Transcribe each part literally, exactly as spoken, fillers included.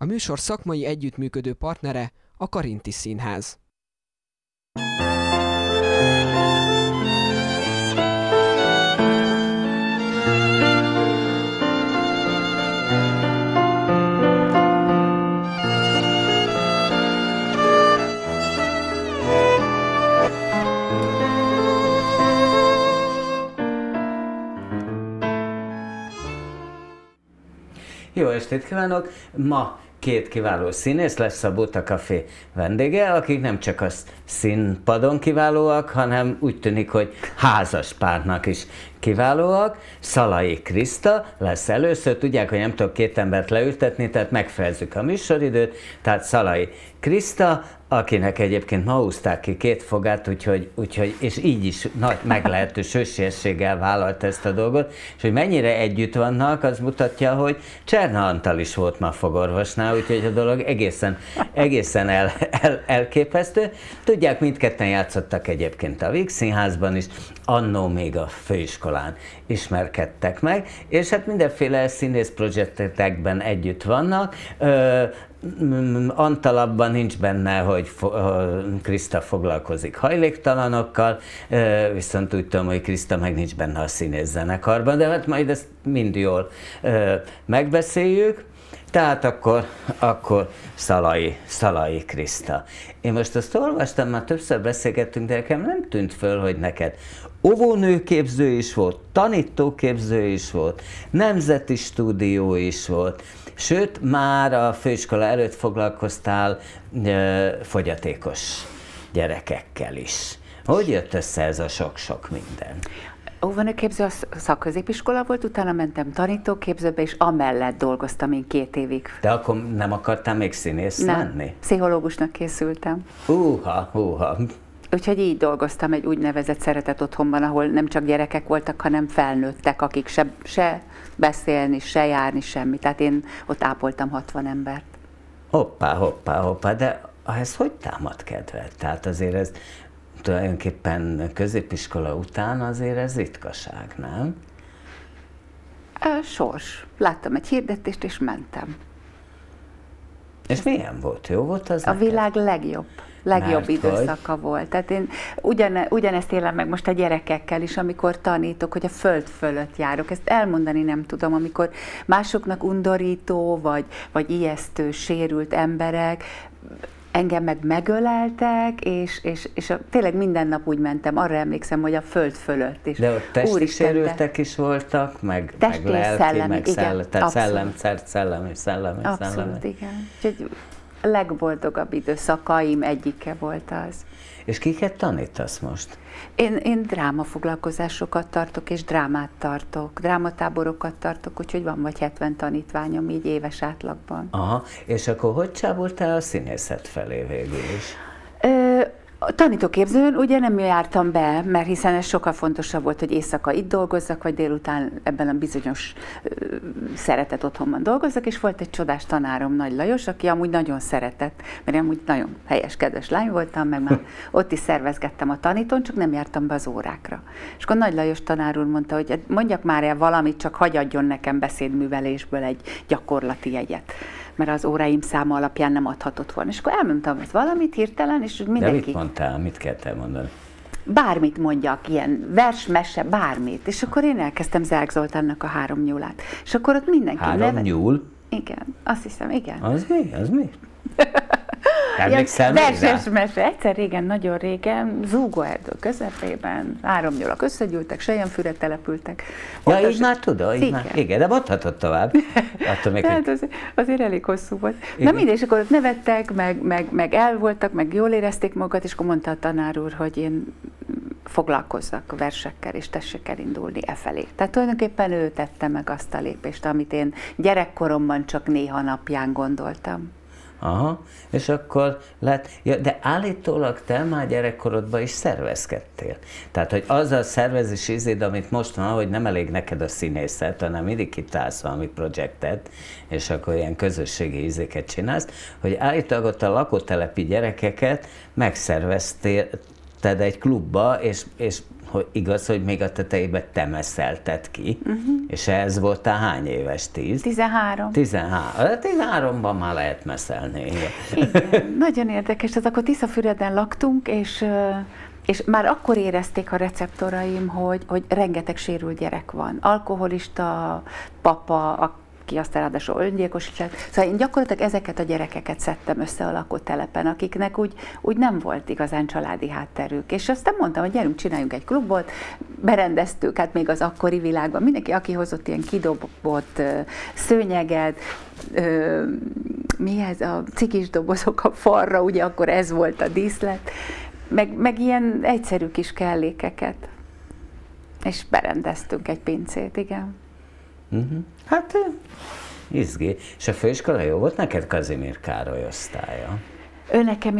A műsor szakmai együttműködő partnere a Karinti Színház. Jó estét kívánok! Ma két kiváló színész lesz a Buta Café vendége, akik nem csak a színpadon kiválóak, hanem úgy tűnik, hogy házas párnak is kiválóak. Szalai Kriszta lesz először, tudják, hogy nem tudok két embert leültetni, tehát megfejezzük a műsoridőt, tehát Szalai Kriszta, akinek egyébként ma húzták ki két fogát, úgyhogy, úgyhogy, és így is nagy meglehetős hősiességgel vállalt ezt a dolgot, és hogy mennyire együtt vannak, az mutatja, hogy Cserna Antal is volt ma fogorvosnál, úgyhogy a dolog egészen, egészen el, el, elképesztő. Tudják, mindketten játszottak egyébként a Víg Színházban is, annó még a főiskolán ismerkedtek meg, és hát mindenféle színész projektekben együtt vannak. Ö, Antal abban nincs benne, hogy Kriszta foglalkozik hajléktalanokkal, viszont úgy tudom, hogy Kriszta meg nincs benne a színész zenekarban, de hát majd ezt mind jól megbeszéljük. Tehát akkor, akkor Szalai, Szalai Kriszta. Én most azt olvastam, már többször beszélgettünk, de nekem nem tűnt föl, hogy neked óvónőképző is volt, tanítóképző is volt, nemzeti stúdió is volt, sőt, már a főiskola előtt foglalkoztál ö, fogyatékos gyerekekkel is. Hogy jött össze ez a sok-sok minden? Óvónőképző a szakközépiskola volt, utána mentem tanítóképzőbe, és amellett dolgoztam én két évig. De akkor nem akartál még színész nem, lenni? Pszichológusnak készültem. Húha, húha. Úgyhogy így dolgoztam egy úgynevezett szeretett otthonban, ahol nem csak gyerekek voltak, hanem felnőttek, akik se, se beszélni, se járni, semmi. Tehát én ott ápoltam hatvan embert. Hoppá, hoppá, hoppá, de ez hogy támad kedved? Tehát azért ez tulajdonképpen középiskola után azért ez ritkaság, nem? Sors. Láttam egy hirdetést, és mentem. És milyen volt? Jó volt az? A neked? Világ legjobb. legjobb Mert időszaka hogy? volt. Tehát én ugyan, ugyanezt élem meg most a gyerekekkel is, amikor tanítok, hogy a föld fölött járok. Ezt elmondani nem tudom, amikor másoknak undorító, vagy, vagy ijesztő, sérült emberek, engem meg megöleltek, és, és, és a, tényleg minden nap úgy mentem, arra emlékszem, hogy a föld fölött. És de ott testi Úristen, sérültek is voltak, meg, testi meg lelki, szellemi, meg igen, szellem, tehát abszolút. szellem, szellem, és szellem, és Abszolút, szellem. igen. Úgyhogy a legboldogabb időszakaim egyike volt az. És kiket tanítasz most? Én, én drámafoglalkozásokat tartok, és drámát tartok, drámatáborokat tartok, úgyhogy van vagy hetven tanítványom így éves átlagban. Aha, és akkor hogy csábultál a színészet felé végül is? Ö, A tanítóképzőn ugye nem jártam be, mert hiszen ez sokkal fontosabb volt, hogy éjszaka itt dolgozzak, vagy délután ebben a bizonyos ö, szeretett otthonban dolgozzak, és volt egy csodás tanárom, Nagy Lajos, aki amúgy nagyon szeretett, mert én amúgy nagyon helyes, kedves lány voltam, meg már ott is szervezgettem a tanítón, csak nem jártam be az órákra. És akkor Nagy Lajos tanár úr mondta, hogy mondjak már el valamit, csak hagy adjon nekem beszédművelésből egy gyakorlati jegyet, mert az óráim száma alapján nem adhatott volna. És akkor elmondtam ezt valamit hirtelen, és mindenki... De mit mondtál? Mit kellett elmondani? Bármit mondjak, ilyen vers, mese, bármit. És akkor én elkezdtem Zák Zoltánnak a Három nyúlát. És akkor ott mindenki... Három neve... nyúl? Igen, azt hiszem, igen. Az mi? Az mi? Emlékszel Ilyen még rá? verses mese. Egyszer régen, nagyon régen, Zúgóerdő közepében, három nyulak összegyűltek, Selyemfűre települtek. Ja, Ott így a... már tudod, így már. Igen, de mondhatod tovább. Attól még, Tehát hogy... az, azért elég hosszú volt. Igen. Na mindegy, és akkor ott nevettek, meg, meg, meg el voltak, meg jól érezték magukat, és akkor mondta a tanár úr, hogy én foglalkozzak versekkel, és tessék elindulni e felé. Tehát tulajdonképpen ő tette meg azt a lépést, amit én gyerekkoromban csak néha napján gondoltam. Aha, és akkor lett, ja, de állítólag te már gyerekkorodban is szervezkedtél. Tehát, hogy az a szervezés ízéd, amit most van, hogy nem elég neked a színészet, hanem mindig kitálsz valami projektet, és akkor ilyen közösségi ízéket csinálsz, hogy állítólag ott a lakótelepi gyerekeket megszerveztél egy klubba, és, és hogy igaz, hogy még a tetejébe te messzelted ki, uh-huh. és ez volt a hány éves? tíz? tizenhárom. tizenhárom. tizenháromban már lehet messzelni. Igen, nagyon érdekes. Az akkor Tiszafüreden laktunk, és, és már akkor érezték a receptoraim, hogy, hogy rengeteg sérült gyerek van. Alkoholista, papa, a ki aztán ráadásul öngyilkos is lett. Szóval én gyakorlatilag ezeket a gyerekeket szedtem össze a lakótelepen, akiknek úgy, úgy nem volt igazán családi hátterük. És aztán mondtam, hogy gyerünk, csináljunk egy klubot, berendeztük, hát még az akkori világban, mindenki, aki hozott ilyen kidobott szőnyeget, ö, mi ez, a cikis dobozok a falra, ugye akkor ez volt a díszlet, meg, meg ilyen egyszerű kis kellékeket. És berendeztünk egy pincét, igen. Uh-huh. Hát izgi. És a főiskola jó volt neked, Kazimír Károly osztálya? Ő nekem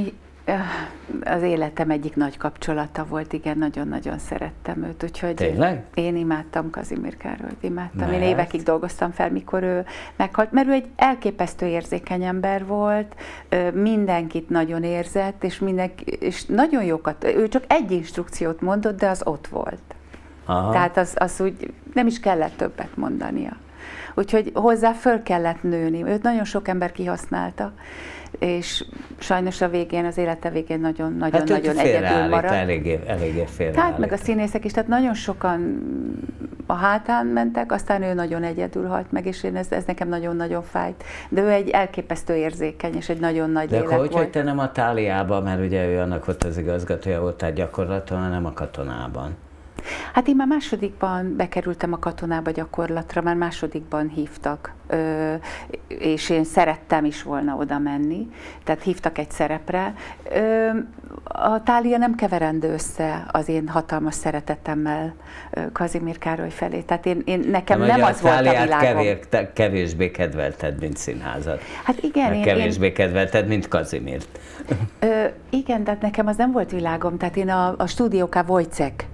az életem egyik nagy kapcsolata volt, igen, nagyon-nagyon szerettem őt, úgyhogy Tényleg? Én imádtam Kazimír Károlyt, imádtam. Mert? Én évekig dolgoztam fel, mikor ő meghalt, mert ő egy elképesztő érzékeny ember volt, mindenkit nagyon érzett, és, mindenki, és nagyon jókat, ő csak egy instrukciót mondott, de az ott volt. Aha. Tehát az, az úgy nem is kellett többet mondania. Úgyhogy hozzá föl kellett nőni. Őt nagyon sok ember kihasználta, és sajnos a végén, az élete végén nagyon-nagyon-nagyon hát egyedül maradt. Eléggé, eléggé Tehát meg a színészek is, tehát nagyon sokan a hátán mentek, aztán ő nagyon egyedül halt meg, és én ez, ez nekem nagyon-nagyon fájt. De ő egy elképesztő érzékeny, és egy nagyon nagy De lélek akkor hogy, volt. hogy te nem a Táliában, mert ugye ő annak volt az igazgatója voltál gyakorlaton, hanem a Katonában? Hát én már másodikban bekerültem a katonába gyakorlatra, már másodikban hívtak, ö, és én szerettem is volna oda menni, tehát hívtak egy szerepre. Ö, a Tália nem keverendő össze az én hatalmas szeretetemmel Kazimír Károly felé, tehát én, én nekem nem, nem az volt a világom. Kevér, kevésbé kedvelted, mint színházat. Hát igen. Én, kevésbé én, kedvelted, mint Kazimírt. Ö, igen, tehát nekem az nem volt világom, tehát én a, a Stúdió K. Wojciech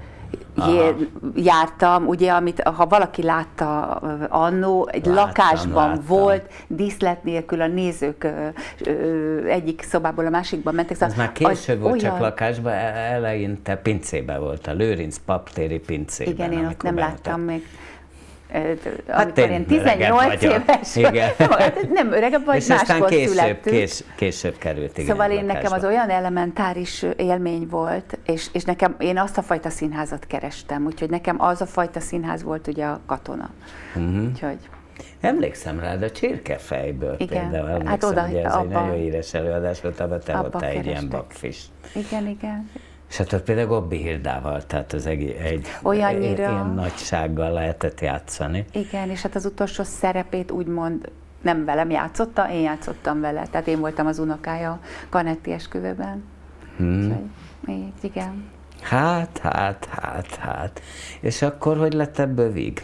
jártam, ugye, amit, ha valaki látta annó, egy láttam, lakásban láttam. Volt, díszlet nélkül, a nézők ö, ö, egyik szobából a másikban mentek. Ez már később volt, olyan... csak lakásban, eleinte pincébe volt, a Lőrinc paptéri pincében. Igen, én ott nem bemutat. Láttam még. Hát amikor én tizennyolc éves, igen. nem öregebb vagy, és máskor később, születtünk. Kés, később került, igen. Szóval én nekem az olyan elementáris élmény volt, és, és nekem én azt a fajta színházat kerestem, úgyhogy nekem az a fajta színház volt ugye a Katona. Uh-huh. Úgyhogy... Emlékszem rád a Csirkefejből igen. például, emlékszem, hát oda, hogy ez abba, egy nagyon híres előadás volt, abban te voltál egy ilyen bakfis. Igen, igen. És hát ott például Gobbi Hildával, tehát az egy, egy olyannyira... ilyen nagysággal lehetett játszani. Igen, és hát az utolsó szerepét úgymond nem velem játszotta, én játszottam vele. Tehát én voltam az unokája Kanetti esküvőben. Hmm. Úgyhogy, igen. Hát, hát, hát, hát. És akkor hogy lett ebből víg?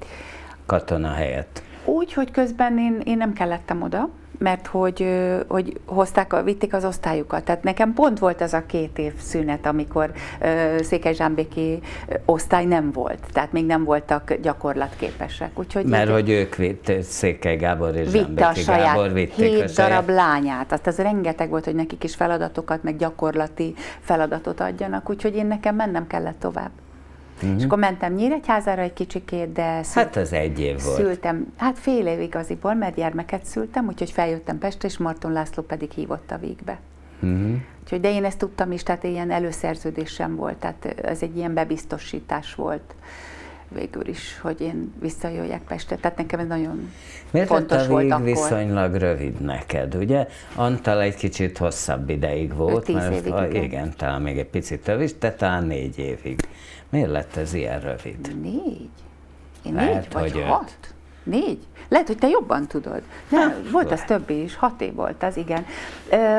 Katona helyett. Úgy, hogy közben én, én nem kellettem oda, mert hogy, hogy hozták, vitték az osztályukat. Tehát nekem pont volt az a két év szünet, amikor uh, Székely-Zsámbéki osztály nem volt. Tehát még nem voltak gyakorlatképesek. Úgyhogy mert így, hogy ők vitt, Székely Gábor és vitte Zsámbéki a saját Gábor vitték hét a saját... darab lányát. Azt az rengeteg volt, hogy nekik is feladatokat, meg gyakorlati feladatot adjanak. Úgyhogy én nekem mennem kellett tovább. Uh-huh. És akkor mentem Nyíregyházára egy kicsikét, de szült, hát az egy év volt. Szültem, hát fél év igaziból, mert gyermeket szültem, úgyhogy feljöttem Pestre, és Marton László pedig hívott a végbe. Uh-huh. Úgyhogy, de én ezt tudtam is, tehát ilyen előszerződésem volt, tehát ez egy ilyen bebiztosítás volt végül is, hogy én visszajöjjek Pestre, tehát nekem ez nagyon miért fontos volt akkor. Miért lett a vég viszonylag rövid neked, ugye? Antal egy kicsit hosszabb ideig volt, tíz mert évig, a, igen. igen, talán még egy picit több is, de talán négy évig. Miért lett ez ilyen rövid? Négy? Én Lehet, négy vagy hogy hat? Öt. Négy? Lehet, hogy te jobban tudod. De ha, volt lehet. az több is, hat év volt az, igen. Ö,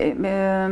ö,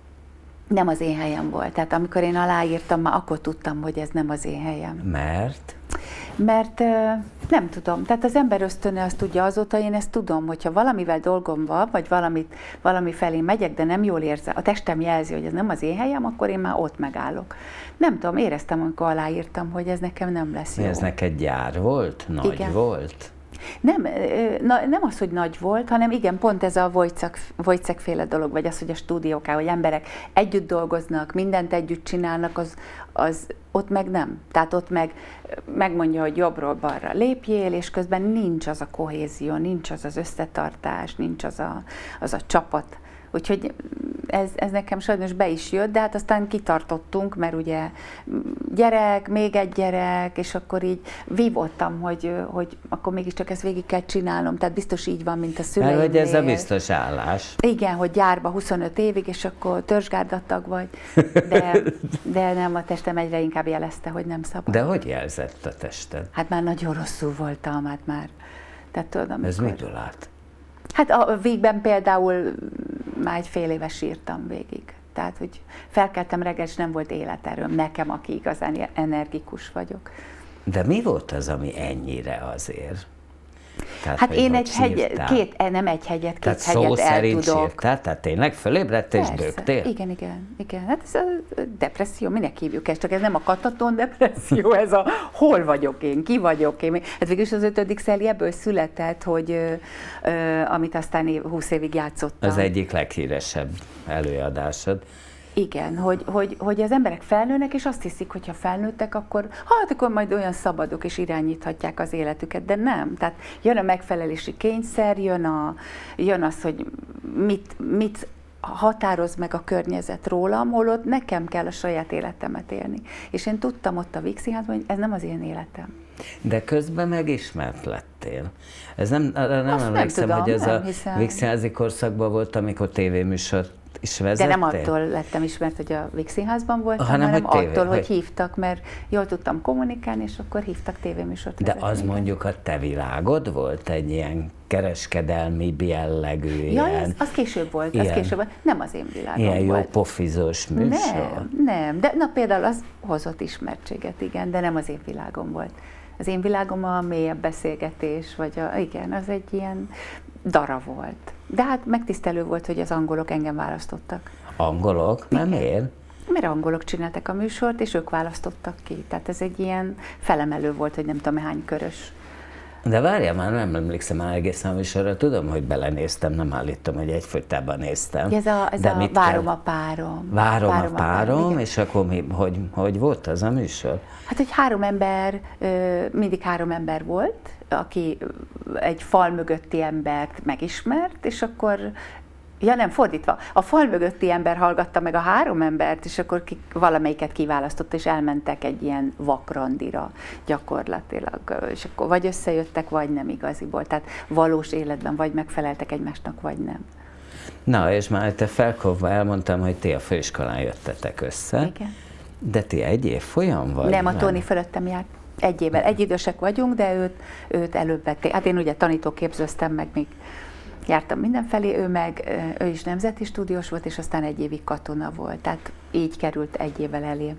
nem az én helyem volt. Tehát amikor én aláírtam, már akkor tudtam, hogy ez nem az én helyem. Mert? Mert nem tudom, tehát az ember ösztöne azt tudja, azóta én ezt tudom, hogyha valamivel dolgom van, vagy valamit, valami felé megyek, de nem jól érzem, a testem jelzi, hogy ez nem az én helyem, akkor én már ott megállok. Nem tudom, éreztem, amikor aláírtam, hogy ez nekem nem lesz jó. Ez neked gyár volt? Nagy igen. volt? Nem, na, nem az, hogy nagy volt, hanem igen, pont ez a Wojciech-féle dolog, vagy az, hogy a stúdióká, hogy emberek együtt dolgoznak, mindent együtt csinálnak, az, az ott meg nem. Tehát ott meg megmondja, hogy jobbról balra lépjél, és közben nincs az a kohézió, nincs az az összetartás, nincs az a, az a csapat. Úgyhogy ez, ez nekem sajnos be is jött, de hát aztán kitartottunk, mert ugye gyerek, még egy gyerek, és akkor így vívottam, hogy, hogy akkor mégiscsak ezt végig kell csinálnom, tehát biztos így van, mint a szüleimnél. Mert hogy ez a biztos állás. Igen, hogy gyárba huszonöt évig, és akkor törzsgárdatag vagy, de, de nem, a testem egyre inkább jelezte, hogy nem szabad. De hogy jelzett a tested? Hát már nagyon rosszul voltam, hát már. Tehát tudod, amikor... Ez mitől állt? Hát a végben például már egy fél éve sírtam végig. Tehát, hogy felkeltem reggel, és nem volt életerőm nekem, aki igazán energikus vagyok. De mi volt az, ami ennyire azért? Tehát, hát én egy hegy, két, nem egy hegyet, két tehát hegyet szó el szerint tudok. Sírtál? Tehát tényleg fölébredt és bőgtél? Igen, igen, igen. Hát ez a depresszió, minek hívjuk ezt, csak ez nem a kataton depresszió, ez a hol vagyok én, ki vagyok én. Hát végülis az ötödik Szeli ebből született, hogy ö, ö, amit aztán év, húsz évig játszottam. Az egyik leghíresebb előadásod. Igen, hogy, hogy, hogy az emberek felnőnek, és azt hiszik, hogy ha felnőttek, akkor hát akkor majd olyan szabadok, és irányíthatják az életüket, de nem. Tehát jön a megfelelési kényszer, jön, a, jön az, hogy mit, mit határoz meg a környezet rólam, holott nekem kell a saját életemet élni. És én tudtam ott a Víg Színházban, hogy ez nem az én életem. De közben megismert lettél. Ez nem, nem emlékszem, nem tudom, hogy ez nem a hiszem. Víg Színházi korszakban volt, amikor tévéműsort is vezettél? De nem attól lettem ismert, hogy a Víg Színházban voltam, hanem, hanem hogy tévé, attól, hogy hogy... hívtak, mert jól tudtam kommunikálni, és akkor hívtak tévéműsort De vezetni. az mondjuk a te világod volt egy ilyen kereskedelmi jellegű, ja, ilyen... az, az később volt, ilyen, az később volt. Nem az én világom ilyen volt. jó pofizós műsor? Nem, nem. De na például az hozott ismertséget, igen, de nem az én világom volt. Az én világom a mélyebb beszélgetés, vagy a, igen, az egy ilyen dara volt. De hát megtisztelő volt, hogy az angolok engem választottak. Angolok? Nem miért? Mert angolok csináltak a műsort, és ők választottak ki. Tehát ez egy ilyen felemelő volt, hogy nem tudom hány körös. De várjál, már nem emlékszem már egészen a műsorra, tudom, hogy belenéztem, nem állítom, hogy egyfolytában néztem. Ez a, ez de a várom kell? a párom. Várom, várom a párom, a párom igen. És akkor mi, hogy, hogy volt az a műsor? Hát, hogy három ember, mindig három ember volt, aki egy fal mögötti embert megismert, és akkor ja nem, fordítva. A fal mögötti ember hallgatta meg a három embert, és akkor ki, valamelyiket kiválasztott, és elmentek egy ilyen vakrandira gyakorlatilag. És akkor vagy összejöttek, vagy nem igaziból. Tehát valós életben vagy megfeleltek egymásnak, vagy nem. Na, és már te felkovva elmondtam, hogy ti a főiskolán jöttetek össze. Igen. De ti egy év folyam vagy? Nem, a Tóni fölöttem járt. Egy évvel. Egyidősek vagyunk, de őt, őt előbb vették. Hát én ugye tanítóképzőztem, meg még jártam mindenfelé, ő meg, ő is nemzeti stúdiós volt, és aztán egy évig katona volt. Tehát így került egy évvel elé.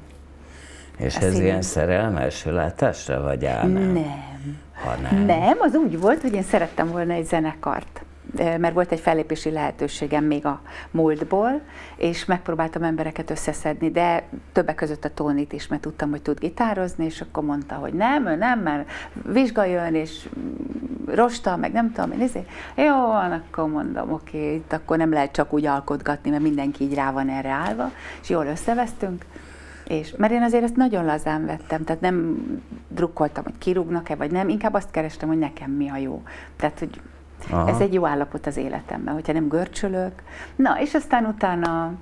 És Ezt ez én... ilyen szerelem első látásra, vagy áll nem? Nem. Ha nem. Nem, az úgy volt, hogy én szerettem volna egy zenekart, mert volt egy fellépési lehetőségem még a múltból, és megpróbáltam embereket összeszedni, de többek között a Tónit is, mert tudtam, hogy tud gitározni, és akkor mondta, hogy nem, ő nem, mert vizsgajön, és rosta, meg nem tudom, én ezért, jó, akkor mondom, oké, itt akkor nem lehet csak úgy alkotgatni, mert mindenki így rá van erre állva, és jól összevesztünk. És, mert én azért ezt nagyon lazán vettem, tehát nem drukkoltam, hogy kirúgnak-e, vagy nem, inkább azt kerestem, hogy nekem mi a jó. Tehát, hogy aha. Ez egy jó állapot az életemben, hogyha nem görcsölök. Na, és aztán utána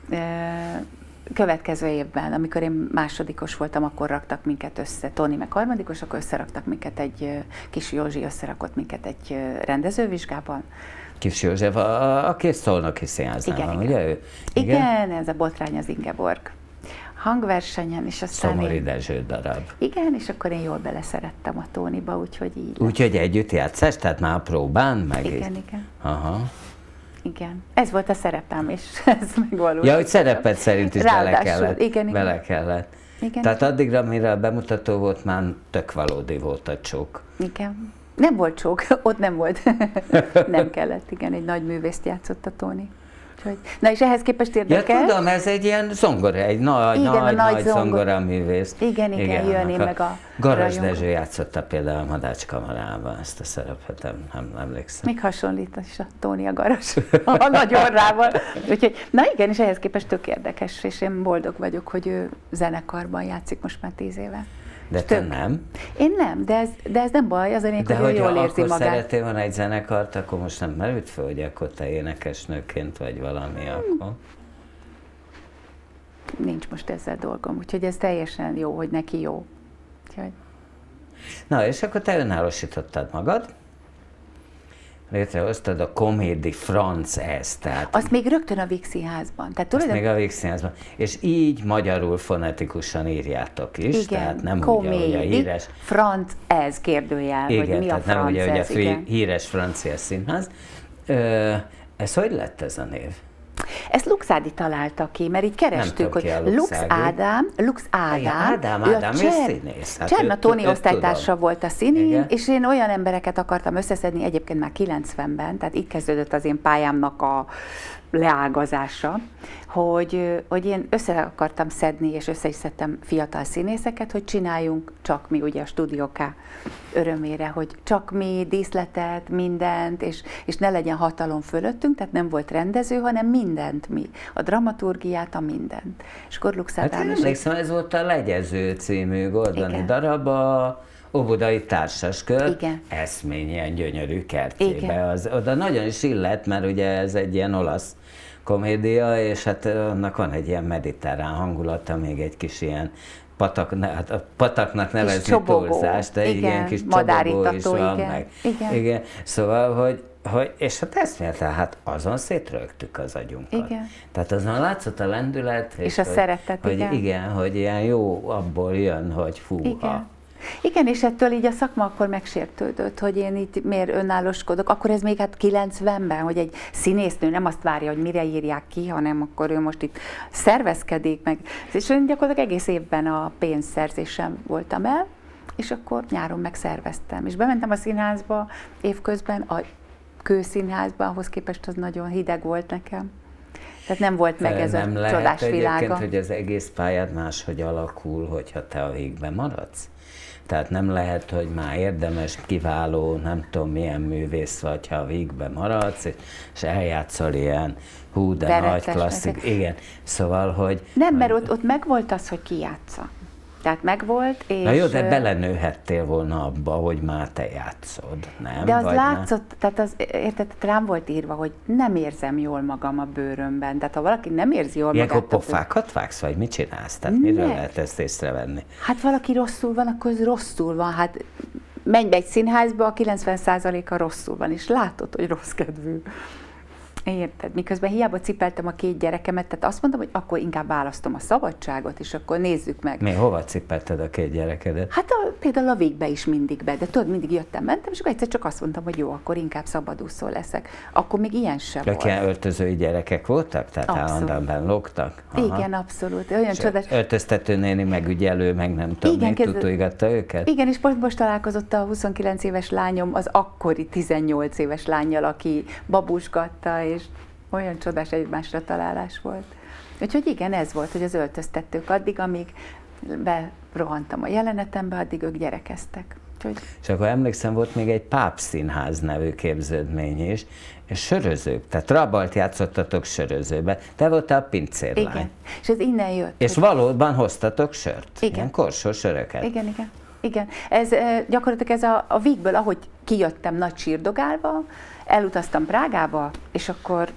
e, következő évben, amikor én másodikos voltam, akkor raktak minket össze, Tóni meg harmadikos, akkor összeraktak minket egy, Kis Józsi összerakott minket egy rendezővizsgában. Kis József, a, a két Szolnoki Színháznál igen, van, igen. ugye ő? Igen? igen, ez a Botrány az Ingeborg hangversenyen, és aztán Szomori én... Dezső darab. Igen, és akkor én jól beleszerettem a Tóniba, úgyhogy így. Úgyhogy együtt játszás, tehát már a próbán meg igen, így. igen. Aha. Igen. Ez volt a szerepem, és ez megvalósult. Ja, hogy szereped szerint is bele kellett. Igen, igen. Bele kellett. Igen. Tehát addigra, mire a bemutató volt, már tök valódi volt a csók. Igen. Nem volt csók, ott nem volt. Nem kellett, igen, egy nagy művészt játszott a Tóni. Úgyhogy, na és ehhez képest érdekes. Ja, tudom, ez egy ilyen zongora, egy nagy, igen, nagy, nagy, nagy zongora művész. Igen, igen, igen jönni meg a Garas Dezső játszotta például a Madács kamarában ezt a szerepet, nem, nem emlékszem. Még hasonlít is a Tóni a Garas a nagy orrával. Úgyhogy, na igen, és ehhez képest tök érdekes, és én boldog vagyok, hogy ő zenekarban játszik most már tíz éve. De te nem? Én nem, de ez, de ez nem baj, az a lényeg, hogy ő jól érzi magát. De hogyha szeretél volna egy zenekart, akkor most nem merült föl, hogy akkor te énekesnőként vagy valami hmm. akkor? Nincs most ezzel dolgom, úgyhogy ez teljesen jó, hogy neki jó. Úgyhogy... Na, és akkor te önállósítottad magad, létrehoztad a Comédie France-ez, tehát... Azt még rögtön a Víg Színházban. Tehát azt még a Víg Színházban. És így magyarul fonetikusan írjátok is, igen, tehát nem Comédie, úgy, ahogy a híres... France-ez kérdőjel, igen, hogy mi a tehát nem ugye, hogy a igen. híres francia színház. Ö, ez hogy lett ez a név? Ezt Lux Ádi találta ki, mert így kerestük, hogy Lux, Lux Ádám, Lux Ádám, Ádám, Ádám, ő színész. Hát Cserna Tóni osztálytársa volt a színén, igen. És én olyan embereket akartam összeszedni, egyébként már kilencvenben, tehát így kezdődött az én pályámnak a leágazása, hogy, hogy én össze akartam szedni, és össze is szedtem fiatal színészeket, hogy csináljunk csak mi, ugye a Stúdió K örömére, hogy csak mi díszletet, mindent, és, és ne legyen hatalom fölöttünk, tehát nem volt rendező, hanem mindent mi. A dramaturgiát, a mindent. És akkor Lux Ádám... Hát emlékszem, ez volt a Legyező című Gordoni igen. darab, a Óbudai Társaskör, igen. eszmény ilyen gyönyörű kertjébe. Az, oda nagyon is illett, mert ugye ez egy ilyen olasz komédia, és hát annak van egy ilyen mediterrán hangulata, még egy kis ilyen patak, hát a pataknak nevezni túlzás, de igen, ilyen kis csobogó is van, igen. meg. Igen. Igen. Szóval, hogy, hogy és hát eszméletlen, hát azon szétrögtük az agyunkat. Igen. Tehát azon látszott a lendület, és, és a hogy, szeretet, hogy igen. igen, hogy ilyen jó abból jön, hogy fúha. Igen. Igen, és ettől így a szakma akkor megsértődött, hogy én itt miért önállóskodok. Akkor ez még hát kilencvenben, hogy egy színésznő nem azt várja, hogy mire írják ki, hanem akkor ő most itt szervezkedik meg. És én gyakorlatilag egész évben a pénzszerzésem voltam el, és akkor nyáron megszerveztem. És bementem a színházba évközben, a Kőszínházba, ahhoz képest az nagyon hideg volt nekem. Tehát nem volt meg ez nem a csodás világa. Nem lehet hogy az egész pályád máshogy alakul, hogyha te a végben maradsz? Tehát nem lehet, hogy már érdemes, kiváló, nem tudom milyen művész vagy, ha a végben maradsz, és eljátszol ilyen hú, de Veretes, nagy klasszik. Igen, szóval, hogy... Nem, mert ott, ott megvolt az, hogy ki játsza. Tehát megvolt, és... Na jó, de belenőhettél volna abba, hogy már te játszod, nem? De az vagy látszott, nem? Tehát az, érted, rám volt írva, hogy nem érzem jól magam a bőrömben. Tehát ha valaki nem érzi jól Ilyenkor magát... pofákat vágsz, vagy mit csinálsz? Tehát miről ne. lehet ezt észrevenni? Hát valaki rosszul van, akkor az rosszul van. Hát menj be egy színházba, a kilencven százaléka rosszul van, és látod, hogy rossz kedvű. Érted? Miközben hiába cipeltem a két gyerekemet, tehát azt mondtam, hogy akkor inkább választom a szabadságot, és akkor nézzük meg. Mi, hova cipelted a két gyerekedet? Hát a, például a Végbe is mindig be, de tudod, mindig jöttem, mentem, és akkor egyszer csak azt mondtam, hogy jó, akkor inkább szabadúszó leszek. Akkor még ilyen sem volt. Ilyen öltözői gyerekek voltak? Tehát állandóan benn lógtak? Aha. Igen, abszolút. Olyan csodás. Öltöztető néni, megügyelő, meg nem tudom, igen, még tutújgatta őket? Igen, és most, most találkozott a huszonkilenc éves lányom az akkori tizennyolc éves lánnyal, aki babusgatta, és olyan csodás egymásra találás volt. Úgyhogy igen, ez volt, hogy az öltöztetők addig, amíg berohantam a jelenetembe, addig ők gyerekeztek. Úgyhogy... És akkor emlékszem, volt még egy Pápszínház nevű képződmény is, és sörözők, tehát Rabalt játszottatok sörözőbe. Te voltál a pincérlány. Igen, és ez innen jött. És hogy... valóban hoztatok sört? Igen. Ilyen korsó söröket? Igen, igen. Igen, ez gyakorlatilag ez a, a Vígből, ahogy kijöttem nagy sírdogálva, elutaztam Prágába, és akkor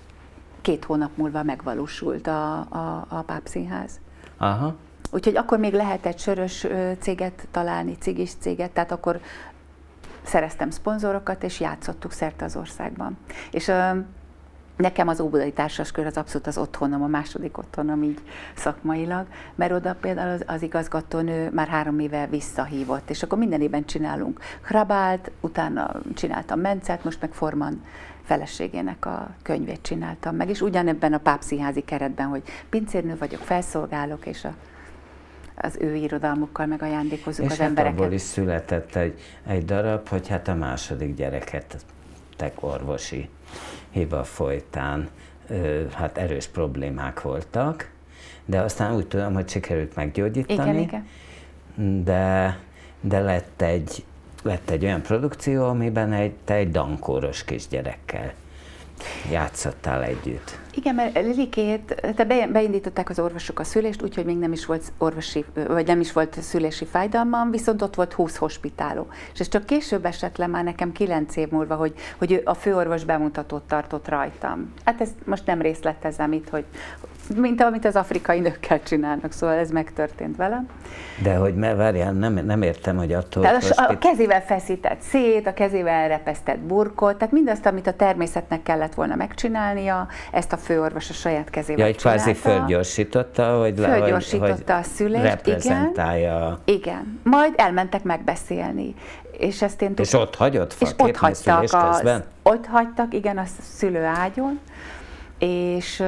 két hónap múlva megvalósult a, a, a Pápszínház. Aha. Úgyhogy akkor még lehetett sörös céget találni, cigis céget, tehát akkor szereztem szponzorokat, és játszottuk szerte az országban. És nekem az Óbudai Társaskör az abszolút az otthonom, a második otthonom így szakmailag, mert oda például az, az igazgatónő már három éve visszahívott, és akkor minden évben csinálunk Hrabált, utána csináltam Mencelt, most meg Forman feleségének a könyvét csináltam meg, és ugyanebben a Pápszínházi keretben, hogy pincérnő vagyok, felszolgálok, és a, az ő irodalmukkal meg ajándékozunk és az hát embereket. abból is született egy, egy darab, hogy hát a második gyereket tek orvosi hiba folytán hát erős problémák voltak, de aztán úgy tudom, hogy sikerült meggyógyítani. Igen, igen. De, de lett egy, lett egy olyan produkció, amiben egy, te egy dankóros kisgyerekkel játszottál együtt. Igen, mert Lilikét, te beindították az orvosok a szülést, úgyhogy még nem is volt orvosi, vagy nem is volt szülési fájdalmam, viszont ott volt húsz hospitáló. És ez csak később esett le már nekem kilenc év múlva, hogy, hogy a főorvos bemutatót tartott rajtam. Hát ezt most nem részletezem itt, hogy mint amit az afrikai nőkkel csinálnak, szóval ez megtörtént velem. De hogy várjál, nem, nem értem, hogy attól... Tehát a, a kezével feszített szét, a kezével repesztett burkot, tehát mindazt, amit a természetnek kellett volna megcsinálnia, ezt a főorvos a saját kezével ja, csinálta. Kvázi fölgyorsította, hogy, fölgyorsította hogy, a szülést, reprezentálja. Igen, igen. Majd elmentek megbeszélni. És, ezt én és ott hagyott és ott hagytak az, ott hagytak, igen, a szülőágyon, és...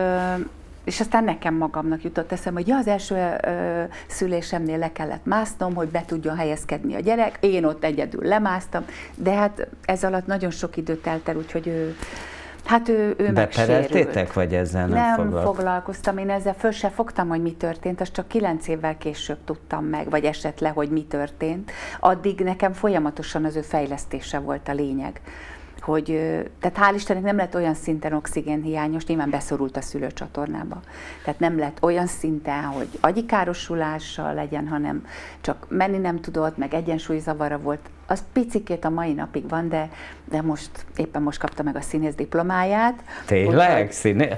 És aztán nekem magamnak jutott eszem, hogy ja, az első ö, szülésemnél le kellett másznom, hogy be tudjon helyezkedni a gyerek. Én ott egyedül lemásztam, de hát ez alatt nagyon sok idő telt el, úgyhogy ő, hát ő, ő bepereltétek, vagy ezzel nem, nem foglalkoztam? foglalkoztam, én ezzel föl se fogtam, hogy mi történt, azt csak kilenc évvel később tudtam meg, vagy esett le, hogy mi történt. Addig nekem folyamatosan az ő fejlesztése volt a lényeg. Hogy, tehát hál' Istennek nem lett olyan szinten oxigénhiányos, nyilván beszorult a szülőcsatornába. Tehát nem lett olyan szinten, hogy agyi károsulással legyen, hanem csak menni nem tudott, meg egyensúlyzavara volt. Az picikét a mai napig van, de, de most éppen most kapta meg a színész diplomáját. Tényleg? Színész?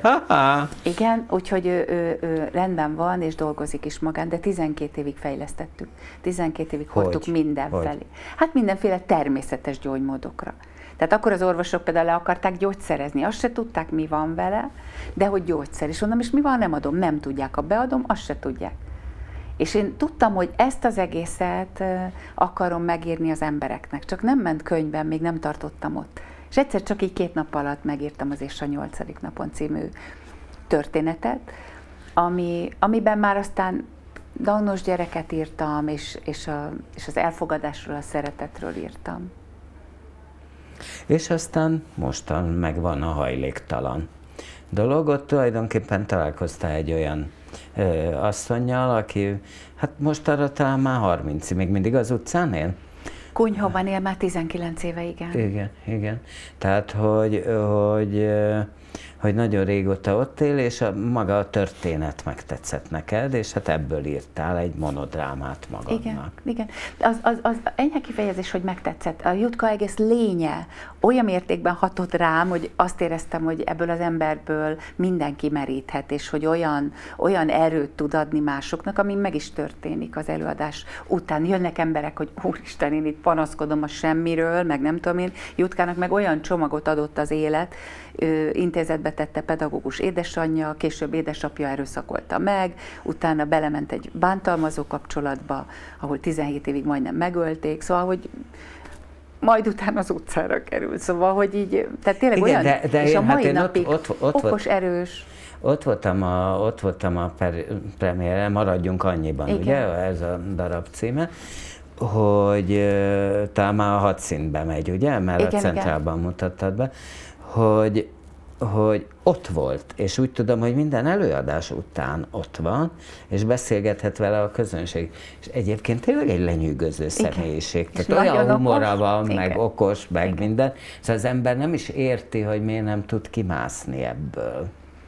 Igen, úgyhogy ő, ő, ő rendben van, és dolgozik is magán, de tizenkét évig fejlesztettük. tizenkét évig hordtuk mindenfelé. Hát mindenféle természetes gyógymódokra. Tehát akkor az orvosok például le akarták gyógyszerezni, azt se tudták, mi van vele, de hogy gyógyszer. És mondom, és mi van, nem adom, nem tudják, ha beadom, azt se tudják. És én tudtam, hogy ezt az egészet akarom megírni az embereknek, csak nem ment könyvben, még nem tartottam ott. És egyszer csak így két nap alatt megírtam az És a nyolcadik napon című történetet, ami, amiben már aztán Downos gyereket írtam, és, és, a, és az elfogadásról, a szeretetről írtam. És aztán mostan megvan a hajléktalan dolog. Ott tulajdonképpen találkoztál egy olyan ö, asszonnyal, aki hát most arra talán már harminc, még mindig az utcán él? Kunyhóban él már tizenkilenc éve, igen. Igen, igen. Tehát, hogy, hogy, hogy nagyon régóta ott él, és a, maga a történet megtetszett neked, és hát ebből írtál egy monodrámát magadnak. Igen, igen. Az, az, az enyhe kifejezés, hogy megtetszett. A Jutka egész lénye olyan mértékben hatott rám, hogy azt éreztem, hogy ebből az emberből mindenki meríthet, és hogy olyan, olyan erőt tud adni másoknak, ami meg is történik az előadás után. Jönnek emberek, hogy úristen, én itt panaszkodom a semmiről, meg nem tudom én. Jutkának meg olyan csomagot adott az élet, intézetbe tette pedagógus édesanyja, később édesapja erőszakolta meg, utána belement egy bántalmazó kapcsolatba, ahol tizenhét évig majdnem megölték, szóval, hogy majd utána az utcára került, szóval, hogy így, tehát tényleg igen, olyan, de, de és én, a mai hát napig ott, ott, ott okos, volt, erős. Ott voltam a, ott voltam a premiéren, Maradjunk annyiban, igen. Ugye, ez a darab címe, hogy uh, talán már a hat színbe megy, ugye, mert igen, a Centrálban igen. mutattad be, hogy, hogy ott volt, és úgy tudom, hogy minden előadás után ott van, és beszélgethet vele a közönség. És egyébként tényleg egy lenyűgöző személyiség. Igen. Tehát olyan humora okos, van, igen. meg okos, meg igen. minden. Szóval az ember nem is érti, hogy miért nem tud kimászni ebből.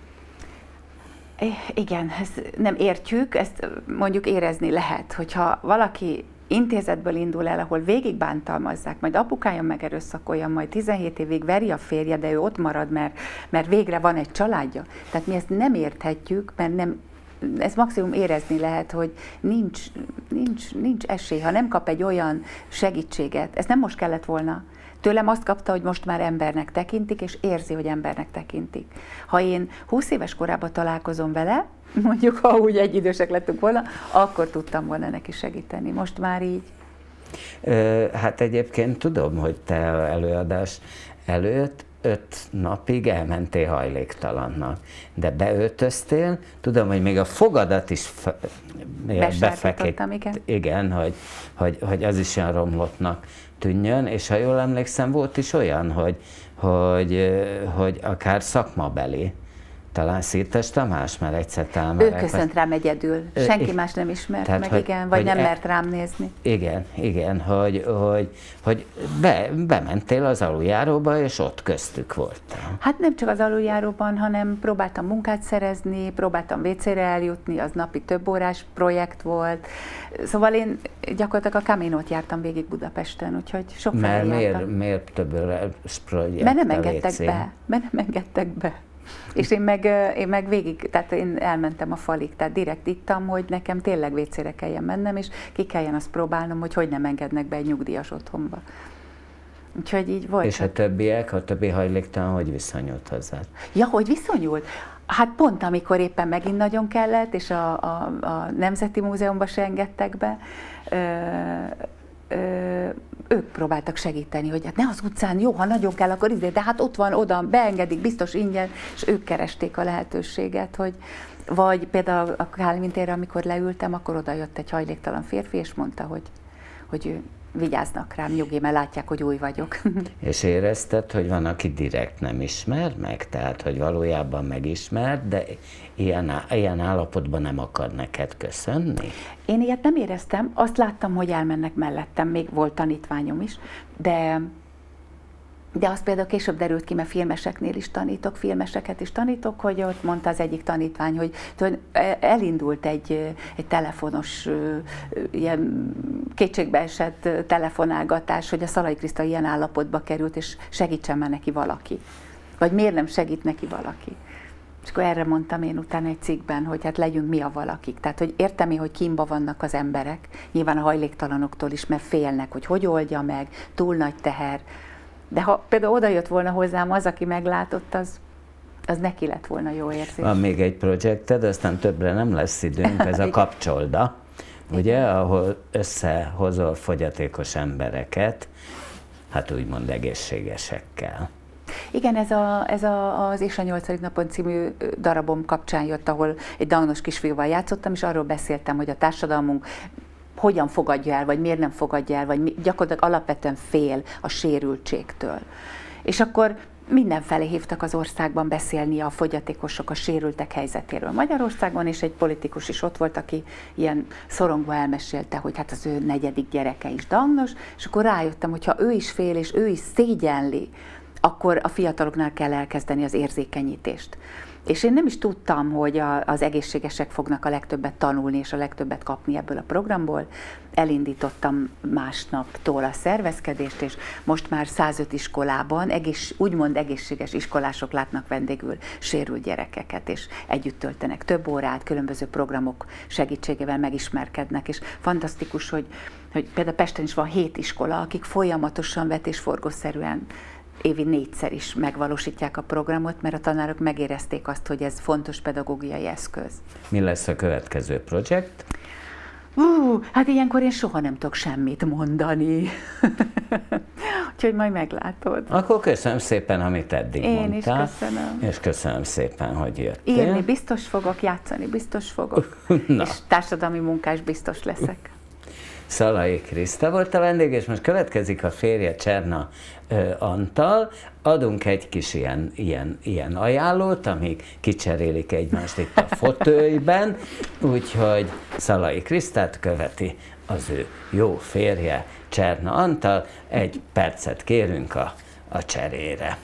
Igen, ezt nem értjük, ezt mondjuk érezni lehet, hogyha valaki intézetből indul el, ahol végig bántalmazzák, majd apukája megerőszakolja, majd tizenhét évig veri a férje, de ő ott marad, mert, mert végre van egy családja. Tehát mi ezt nem érthetjük, mert nem, ez maximum érezni lehet, hogy nincs, nincs, nincs esély, ha nem kap egy olyan segítséget. Ez nem most kellett volna. Tőlem azt kapta, hogy most már embernek tekintik, és érzi, hogy embernek tekintik. Ha én húsz éves korában találkozom vele, mondjuk, ha úgy egyidősek lettünk volna, akkor tudtam volna neki segíteni. Most már így. Hát egyébként tudom, hogy te előadás előtt öt napig elmentél hajléktalannak, de beöltöztél, tudom, hogy még a fogadat is befekít. Igen. Igen, hogy, hogy, hogy az is olyan romlottnak tűnjön, és ha jól emlékszem, volt is olyan, hogy, hogy, hogy akár szakmabeli talán Szirtes Tamás, mert egyszer talán... Ő köszönt rám egyedül, senki más nem ismert tehát, meg, hogy, igen, vagy nem e, mert rám nézni. Igen, igen, hogy, hogy, hogy be, bementél az aluljáróba, és ott köztük voltál. Hát nem csak az aluljáróban, hanem próbáltam munkát szerezni, próbáltam vécére eljutni, az napi több órás projekt volt. Szóval én gyakorlatilag a Caminót jártam végig Budapesten, úgyhogy sok Mert felé jártam. miért, miért több órás projekt? Mert nem engedtek be, mert nem engedtek be. És én meg, én meg végig, tehát én elmentem a falig, tehát direkt ittam, hogy nekem tényleg vécére kelljen mennem, és ki kelljen azt próbálnom, hogy hogy nem engednek be egy nyugdíjas otthonba. Úgyhogy így volt. És a többiek, a többi hajléktalan, hogy viszonyult hozzád? Ja, hogy viszonyult? Hát pont amikor éppen megint nagyon kellett, és a, a, a Nemzeti Múzeumban se engedtek be, ö, ö, ők próbáltak segíteni, hogy hát ne az utcán, jó, ha nagyon kell, akkor izé, de hát ott van, oda, beengedik, biztos ingyen, és ők keresték a lehetőséget, hogy vagy például a Kálvin térre, amikor leültem, akkor oda jött egy hajléktalan férfi, és mondta, hogy, hogy ő vigyáznak rám, nyugi, mert látják, hogy új vagyok. És érezted, hogy van, aki direkt nem ismer meg? Tehát, hogy valójában megismer, de ilyen, ilyen állapotban nem akar neked köszönni? Én ilyet nem éreztem, azt láttam, hogy elmennek mellettem, még volt tanítványom is, de, de az például később derült ki, mert filmeseknél is tanítok, filmeseket is tanítok, hogy ott mondta az egyik tanítvány, hogy elindult egy, egy telefonos, ilyen kétségbeesett telefonálgatás, hogy a Szalai Kriszta ilyen állapotba került, és segítsen már neki valaki. Vagy miért nem segít neki valaki? És akkor erre mondtam én utána egy cikkben, hogy hát legyünk mi a valakik. Tehát, hogy értem én, hogy kínba vannak az emberek, nyilván a hajléktalanoktól is, mert félnek, hogy hogy oldja meg, túl nagy teher. De ha például oda jött volna hozzám az, aki meglátott, az, az neki lett volna jó érzés. Van még egy projekted, aztán többre nem lesz időnk, ez a Kapcsolda, ugye, ahol összehozol fogyatékos embereket, hát úgymond egészségesekkel. Igen, ez, a, ez a, az És a nyolcadik napon című darabom kapcsán jött, ahol egy downos kisfiúval játszottam, és arról beszéltem, hogy a társadalmunk hogyan fogadja el, vagy miért nem fogadja el, vagy mi, gyakorlatilag alapvetően fél a sérültségtől. És akkor mindenfelé hívtak az országban beszélni a fogyatékosok, a sérültek helyzetéről Magyarországon, és egy politikus is ott volt, aki ilyen szorongva elmesélte, hogy hát az ő negyedik gyereke is downos, és akkor rájöttem, hogy ha ő is fél, és ő is szégyenli, akkor a fiataloknál kell elkezdeni az érzékenyítést. És én nem is tudtam, hogy a, az egészségesek fognak a legtöbbet tanulni, és a legtöbbet kapni ebből a programból. Elindítottam másnaptól a szervezkedést, és most már százöt iskolában egész, úgymond egészséges iskolások látnak vendégül sérült gyerekeket, és együtt töltenek több órát, különböző programok segítségével megismerkednek, és fantasztikus, hogy, hogy például Pesten is van hét iskola, akik folyamatosan vetésforgószerűen évi négyszer is megvalósítják a programot, mert a tanárok megérezték azt, hogy ez fontos pedagógiai eszköz. Mi lesz a következő projekt? Uh, hát ilyenkor én soha nem tudok semmit mondani. Úgyhogy majd meglátod. Akkor köszönöm szépen, amit eddig én mondtál. Én is köszönöm. És köszönöm szépen, hogy jöttél. Írni biztos fogok, játszani biztos fogok, és társadalmi munkás biztos leszek. Szalai Kriszta volt a vendég, és most következik a férje Cserna ö, Antal. Adunk egy kis ilyen, ilyen, ilyen ajánlót, amíg kicserélik egymást itt a fotőiben, úgyhogy Szalai Krisztát követi az ő jó férje Cserna Antal. Egy percet kérünk a, a cserére.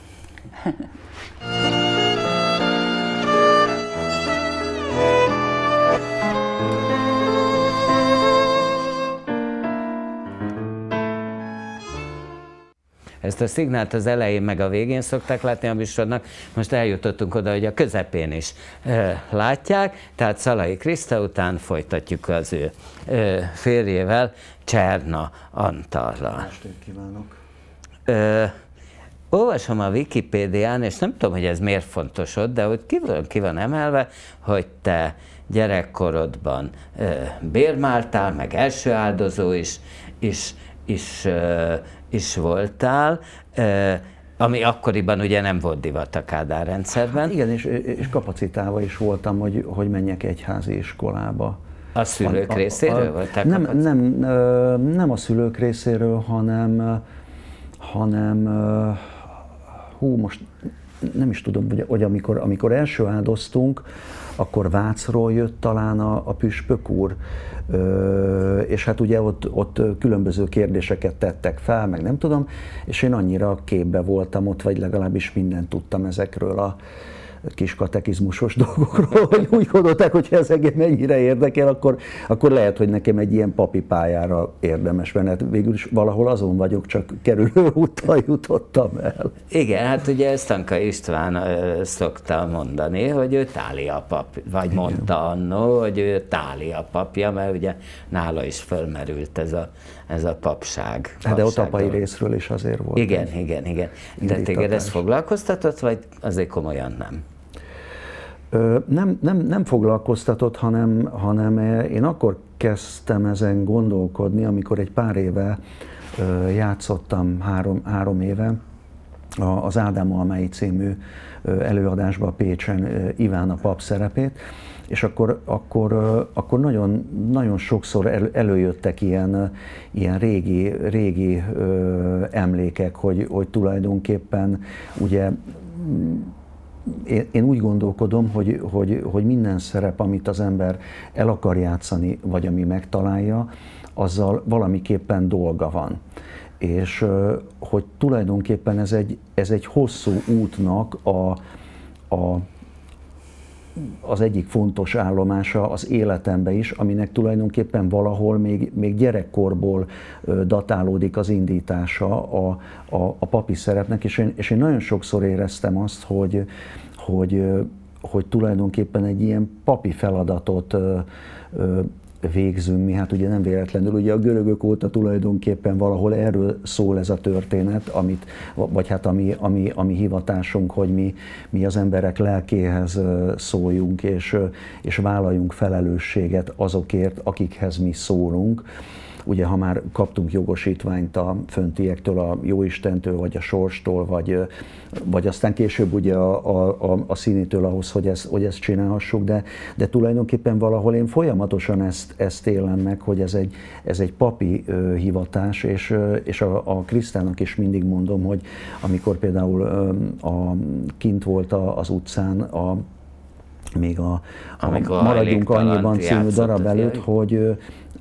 Ezt a szignált az elején meg a végén szokták látni a műsornak, most eljutottunk oda, hogy a közepén is e, látják, tehát Szalai Kriszta után folytatjuk az ő e, férjével, Cserna Antallal. Estét kívánok! E, olvasom a Wikipédián, és nem tudom, hogy ez miért fontos ott, de hogy ki van, ki van emelve, hogy te gyerekkorodban e, bérmáltál, meg első áldozó is, is, is e, is voltál, ami akkoriban ugye nem volt divat a Kádár rendszerben. Hát igen, és, és kapacitálva is voltam, hogy, hogy menjek egyházi iskolába. A szülők a, a, részéről a, voltál nem, nem, nem a szülők részéről, hanem, hanem hú, most nem is tudom, hogy, hogy amikor, amikor első áldoztunk, akkor Vácról jött talán a, a püspök úr, ö, és hát ugye ott, ott különböző kérdéseket tettek fel, meg nem tudom, és én annyira képbe voltam ott, vagy legalábbis mindent tudtam ezekről a kis katekizmusos dolgokról, hogy úgy gondolták, hogy ha ez engem mennyire érdekel, akkor, akkor lehet, hogy nekem egy ilyen papi pályára érdemes, mert végül is valahol azon vagyok, csak kerülő úttal jutottam el. Igen, hát ugye Stanka István ö, szokta mondani, hogy ő Tália pap, vagy igen, mondta annó, hogy ő Tália papja, mert ugye nála is fölmerült ez a, ez a papság. Hát de ott apai részről is azért volt. Igen, igen, igen. De téged ez foglalkoztatott, vagy azért komolyan nem? Nem, nem, nem foglalkoztatott, hanem, hanem én akkor kezdtem ezen gondolkodni, amikor egy pár éve játszottam, három, három éve, az Ádám Almai című előadásban Pécsen Iván a pap szerepét, és akkor, akkor, akkor nagyon, nagyon sokszor el, előjöttek ilyen, ilyen régi, régi emlékek, hogy, hogy tulajdonképpen ugye Én, én úgy gondolkodom, hogy, hogy, hogy minden szerep, amit az ember el akar játszani, vagy ami megtalálja, azzal valamiképpen dolga van. És hogy tulajdonképpen ez egy, ez egy hosszú útnak a, a, az egyik fontos állomása az életembe is, aminek tulajdonképpen valahol még, még gyerekkorból datálódik az indítása a, a, a papi szerepnek, és én, és én nagyon sokszor éreztem azt, hogy, hogy, hogy tulajdonképpen egy ilyen papi feladatot végzünk mi, hát ugye nem véletlenül, ugye a görögök óta tulajdonképpen valahol erről szól ez a történet, amit, vagy hát ami, ami, ami hivatásunk, hogy mi, mi az emberek lelkéhez szóljunk, és, és vállaljunk felelősséget azokért, akikhez mi szólunk. Ugye, ha már kaptunk jogosítványt a föntiektől, a Jóistentől, vagy a sorstól, vagy, vagy aztán később ugye a, a, a színitől ahhoz, hogy ezt, hogy ezt csinálhassuk, de, de tulajdonképpen valahol én folyamatosan ezt, ezt élem meg, hogy ez egy, ez egy papi ö, hivatás, és, és a, a Krisztának is mindig mondom, hogy amikor például ö, a, kint volt a, az utcán a még a, a Maradjunk annyiban című darab előtt, hogy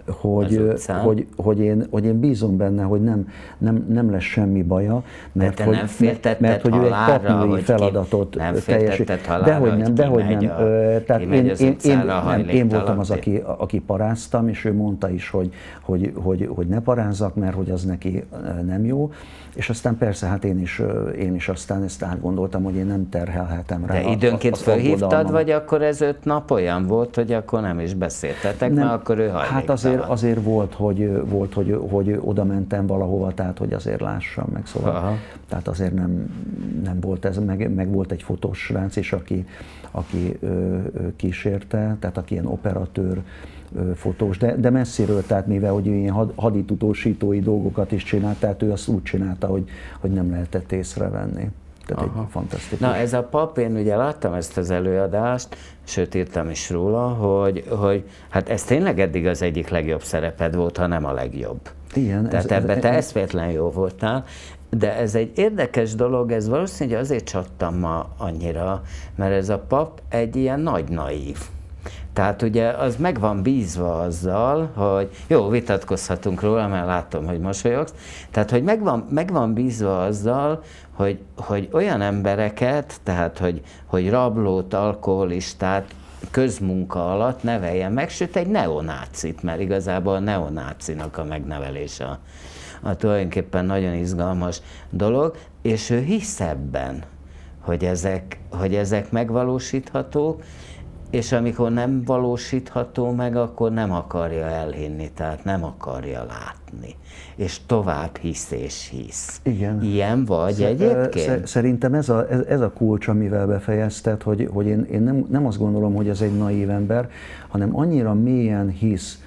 Hogy, hogy, hogy, én, hogy én bízom benne, hogy nem, nem, nem lesz semmi baja, mert, hogy, mert, mert hogy ő egy papnői feladatot teljesít. Dehogy nem, dehogy nem. Tehát én, én, én, nem, én voltam az, aki, aki paráztam, és ő mondta is, hogy, hogy, hogy, hogy ne parázzak, mert hogy az neki nem jó. És aztán persze, hát én is, én is aztán ezt átgondoltam, hogy én nem terhelhetem rá. De időnként fölhívtad, vagy akkor ez öt nap olyan volt, hogy akkor nem is beszéltetek, mert akkor ő hajléktalan? Hát azért, azért volt, hogy, volt hogy, hogy oda mentem valahova, tehát hogy azért lássam meg, szóval. Aha. Tehát azért nem, nem volt ez, meg, meg volt egy fotós srác is, aki, aki ö, ö, kísérte, tehát aki ilyen operatőr, fotós, de, de messziről, tehát mivel hogy ilyen haditutósítói dolgokat is csinált, tehát ő azt úgy csinálta, hogy, hogy nem lehetett észrevenni. Tehát egy fantasztikus. Na ez a pap, én ugye láttam ezt az előadást, sőt írtam is róla, hogy, hogy hát ez tényleg eddig az egyik legjobb szereped volt, ha nem a legjobb. Igen. Tehát ez, ebbe ez, te eszméletlen jó voltál, de ez egy érdekes dolog, ez valószínűleg azért csattam ma annyira, mert ez a pap egy ilyen nagy naív. Tehát ugye az meg van bízva azzal, hogy jó, vitatkozhatunk róla, mert látom, hogy mosolyogsz, tehát hogy meg van, meg van bízva azzal, hogy, hogy olyan embereket, tehát hogy, hogy rablót, alkoholistát közmunka alatt neveljen meg, sőt egy neonácit, mert igazából a neonácinak a megnevelése a, a tulajdonképpen nagyon izgalmas dolog, és ő hisz ebben, hogy ezek, hogy ezek megvalósíthatók, és amikor nem valósítható meg, akkor nem akarja elhinni, tehát nem akarja látni. És tovább hisz és hisz. Igen. Ilyen vagy Szer- egyébként? Szerintem ez a, ez, ez a kulcs, amivel befejezted, hogy, hogy én, én nem, nem azt gondolom, hogy ez egy naív ember, hanem annyira mélyen hisz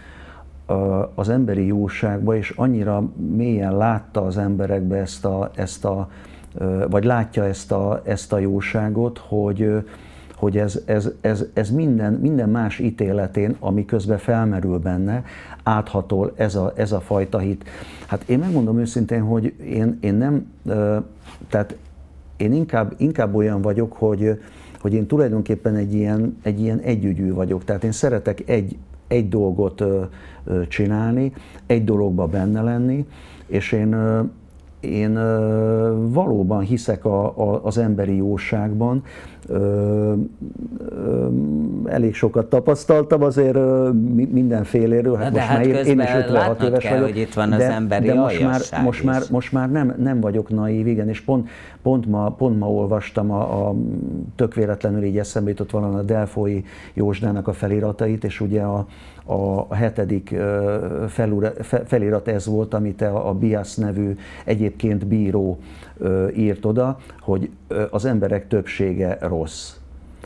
az emberi jóságba, és annyira mélyen látta az emberekbe ezt a, ezt a vagy látja ezt a, ezt a jóságot, hogy hogy ez, ez, ez, ez minden, minden más ítéletén, ami közben felmerül benne, áthatol ez a, ez a fajta hit. Hát én megmondom őszintén, hogy én, én nem, tehát én inkább, inkább olyan vagyok, hogy, hogy én tulajdonképpen egy ilyen, egy ilyen együgyű vagyok. Tehát én szeretek egy, egy dolgot ö, ö, csinálni, egy dologba benne lenni, és én, ö, én ö, valóban hiszek a, a, az emberi jóságban. Ö, ö, elég sokat tapasztaltam azért ö, mindenféléről, hát de most hát már én, én is ötvenhat éves éves kell, vagyok, hogy itt van az de, emberi de most már, most is. már, most már nem, nem vagyok naív, igen, és pont, pont, ma, pont ma olvastam a, a tök véletlenül így eszembe jutott valami a Delfói Józsdának a feliratait, és ugye a, a, a hetedik felura, felirat ez volt, amit a, a Bias nevű egyébként bíró írt oda, hogy az emberek többsége rossz.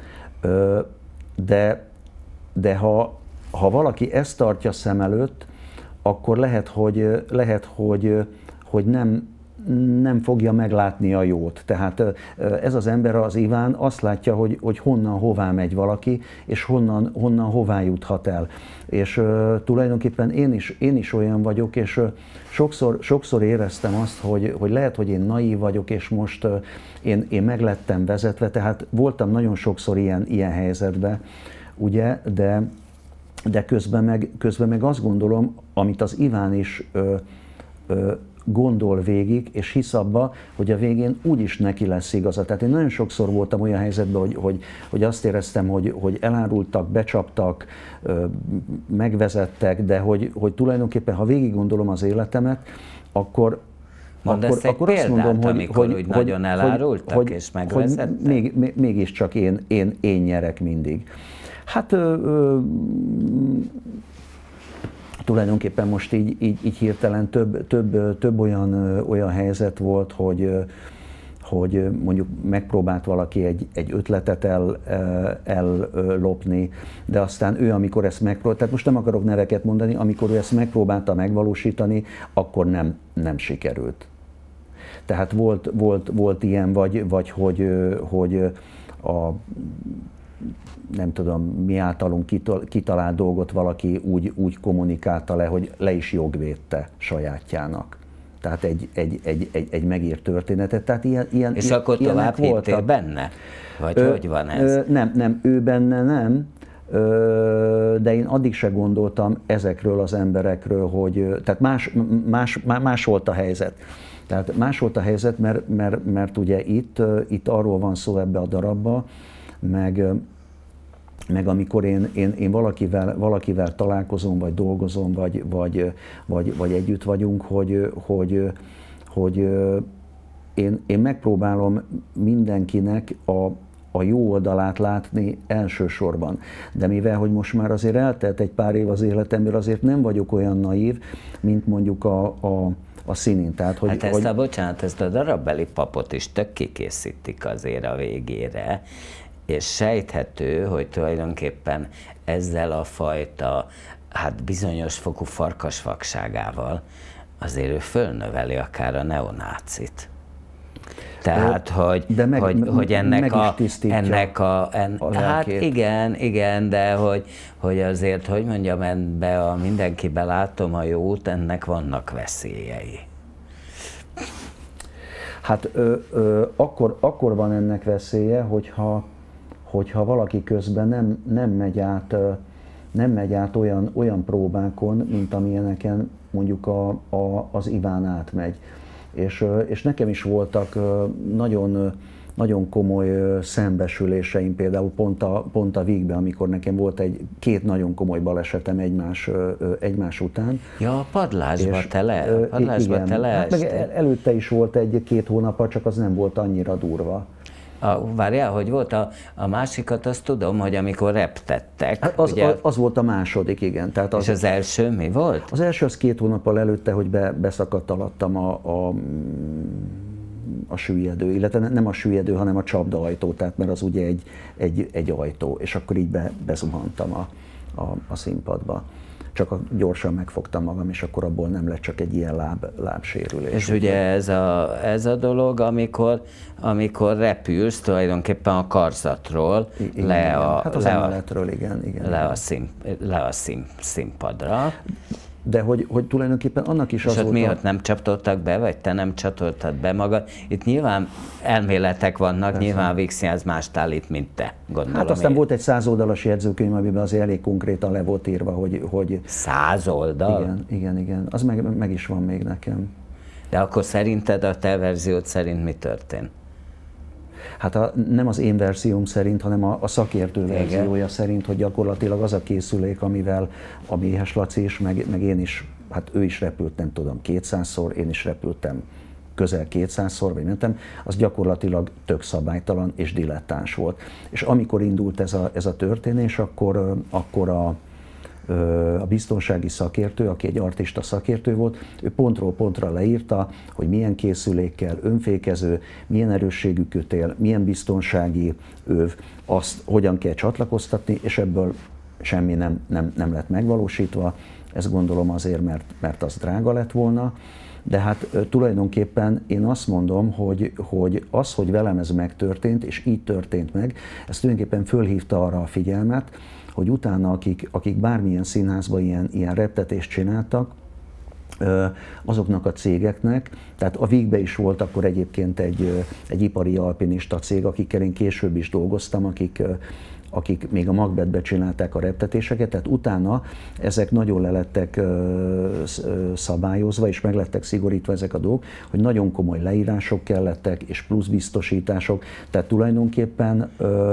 De, de ha, ha valaki ezt tartja szem előtt, akkor lehet, hogy, lehet, hogy, hogy nem, nem fogja meglátni a jót. Tehát ez az ember, az Iván azt látja, hogy, hogy honnan hová megy valaki, és honnan, honnan hová juthat el. És uh, tulajdonképpen én is, én is olyan vagyok, és uh, sokszor, sokszor éreztem azt, hogy, hogy lehet, hogy én naív vagyok, és most uh, én, én meglettem vezetve, tehát voltam nagyon sokszor ilyen, ilyen helyzetben, ugye, de, de közben, meg, közben meg azt gondolom, amit az Iván is uh, uh, gondol végig, és hisz abba, hogy a végén úgyis neki lesz igaza. Tehát én nagyon sokszor voltam olyan helyzetben, hogy, hogy, hogy azt éreztem, hogy, hogy elárultak, becsaptak, megvezettek, de hogy, hogy tulajdonképpen, ha végig gondolom az életemet, akkor Mondasz egy akkor példát, azt mondom, hogy, amikor hogy, úgy hogy, nagyon elárultak hogy, és megvezettek? Hogy még, még, mégiscsak én, én, én nyerek mindig. Hát ö, ö, tulajdonképpen most így, így, így hirtelen több, több, több olyan, olyan helyzet volt, hogy, hogy mondjuk megpróbált valaki egy, egy ötletet el, ellopni, de aztán ő, amikor ezt megpróbált, tehát most nem akarok neveket mondani, amikor ő ezt megpróbálta megvalósítani, akkor nem, nem sikerült. Tehát volt, volt, volt ilyen, vagy, vagy hogy, hogy a nem tudom, mi általunk kitalált dolgot valaki úgy, úgy kommunikálta le, hogy le is jogvédte sajátjának. Tehát egy, egy, egy, egy, egy megírt történetet. Tehát ilyen, ilyen, és akkor tovább hittél benne? Vagy ö, hogy van ez? Ö, nem, nem, ő benne nem, ö, de én addig se gondoltam ezekről az emberekről, hogy, tehát más, más, más volt a helyzet. Tehát más volt a helyzet, mert, mert, mert ugye itt, itt arról van szó ebbe a darabba, meg meg amikor én, én, én valakivel, valakivel találkozom, vagy dolgozom, vagy, vagy, vagy, vagy együtt vagyunk, hogy, hogy, hogy én, én megpróbálom mindenkinek a, a jó oldalát látni elsősorban. De mivel, hogy most már azért eltelt egy pár év az életemből, azért nem vagyok olyan naív, mint mondjuk a, a a színén. Tehát, hogy, hát ezt hogy... a, bocsánat, ezt a darabbeli papot is tök kikészítik azért a végére, és sejthető, hogy tulajdonképpen ezzel a fajta, hát bizonyos fokú farkasvakságával azért ő fölnöveli akár a neonácit. Tehát, hogy, de meg, hogy, hogy ennek a, ennek a, en, a hát igen, igen, de hogy, hogy azért, hogy mondjam, ebbe a mindenkibe látom a jót, ennek vannak veszélyei. Hát ö, ö, akkor, akkor van ennek veszélye, hogyha hogyha valaki közben nem, nem, megy át, nem megy át olyan, olyan próbákon, mint amilyeneken mondjuk a, a, az Iván átmegy. És, és nekem is voltak nagyon, nagyon komoly szembesüléseim, például pont a, pont a Vígben, amikor nekem volt egy két nagyon komoly balesetem egymás, egymás után. Ja, a padlásba te le, a padlásba te hát meg előtte is volt egy-két hónap, csak az nem volt annyira durva. A, várjál, hogy volt a, a másikat, azt tudom, hogy amikor reptettek. Hát az, ugye, az, az volt a második, igen. Tehát az, és az első mi volt? Az első az két hónappal előtte, hogy be, beszakadt alattam a, a, a süllyedő, illetve nem a süllyedő, hanem a csapdaajtó, tehát mert az ugye egy, egy, egy ajtó, és akkor így be, bezuhantam a, a, a színpadba. Csak gyorsan megfogtam magam, és akkor abból nem lett csak egy ilyen láb, lábsérülés. És ugye ez a, ez a dolog, amikor, amikor repülsz tulajdonképpen a karzatról igen, le igen. a, hát az le emeletről, igen, igen. Le a, szín, le a szín, színpadra. de hogy, hogy tulajdonképpen annak is és az ott volt miatt a... nem csaptottak be, vagy te nem csatoltad be magad? Itt nyilván elméletek vannak, persze. Nyilván Vígszínház mást állít, mint te, gondolom. Hát aztán én. volt egy száz oldalas jegyzőkönyv, amiben azért elég konkrétan le volt írva, hogy... hogy száz oldal? Igen, igen, igen. Az meg, meg is van még nekem. De akkor szerinted, a te verziód szerint mi történt? Hát a, nem az én verzióm szerint, hanem a, a szakértő Igen. verziója szerint, hogy gyakorlatilag az a készülék, amivel a Méhes Laci is, meg, meg én is, hát ő is repült, nem tudom, kétszázszor, én is repültem közel kétszázszor, vagy mentem, az gyakorlatilag tök szabálytalan és dilettáns volt. És amikor indult ez a, ez a történés, akkor, akkor a, a biztonsági szakértő, aki egy artista szakértő volt, ő pontról pontra leírta, hogy milyen készülékkel, önfékező, milyen erősségű kötél, milyen biztonsági öv, azt hogyan kell csatlakoztatni, és ebből semmi nem, nem, nem lett megvalósítva. Ezt gondolom azért, mert, mert az drága lett volna. De hát tulajdonképpen én azt mondom, hogy, hogy az, hogy velem ez megtörtént, és így történt meg, ez tulajdonképpen fölhívta arra a figyelmet, hogy utána, akik, akik bármilyen színházban ilyen, ilyen reptetést csináltak, azoknak a cégeknek, tehát a Vígbe is volt akkor egyébként egy, egy ipari alpinista cég, akikkel én később is dolgoztam, akik, akik még a Macbethbe csinálták a reptetéseket, tehát utána ezek nagyon le lettek szabályozva, és meg lettek szigorítva ezek a dolgok, hogy nagyon komoly leírások kellettek, és plusz biztosítások, tehát tulajdonképpen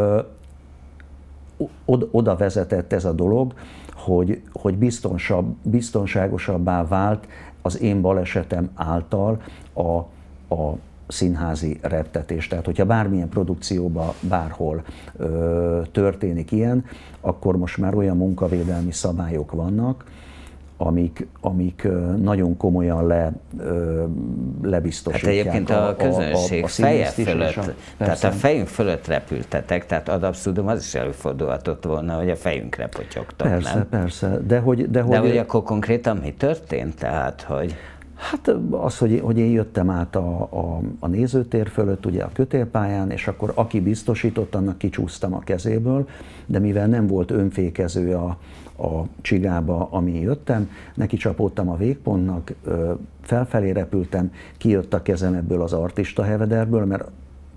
oda vezetett ez a dolog, hogy, hogy biztonsabb, biztonságosabbá vált az én balesetem által a, a színházi reptetés. Tehát, hogyha bármilyen produkcióban bárhol ö, történik ilyen, akkor most már olyan munkavédelmi szabályok vannak, amik, amik nagyon komolyan le, ö, lebiztosítják. Hát egyébként a, a közönség a, a feje fölött, a, tehát a fejünk fölött repültetek, tehát ad abszurdum, az is előfordulhatott volna, hogy a fejünkre potyogtok, persze, nem? Persze, de hogy... De hogy, de hogy akkor konkrétan mi történt? Tehát, hogy... Hát az, hogy, hogy én jöttem át a, a, a nézőtér fölött, ugye a kötélpályán, és akkor aki biztosított, annak kicsúsztam a kezéből, de mivel nem volt önfékező a, a csigába, ami jöttem, neki csapódtam a végpontnak, felfelé repültem, kijött a kezem ebből az artista hevederből, mert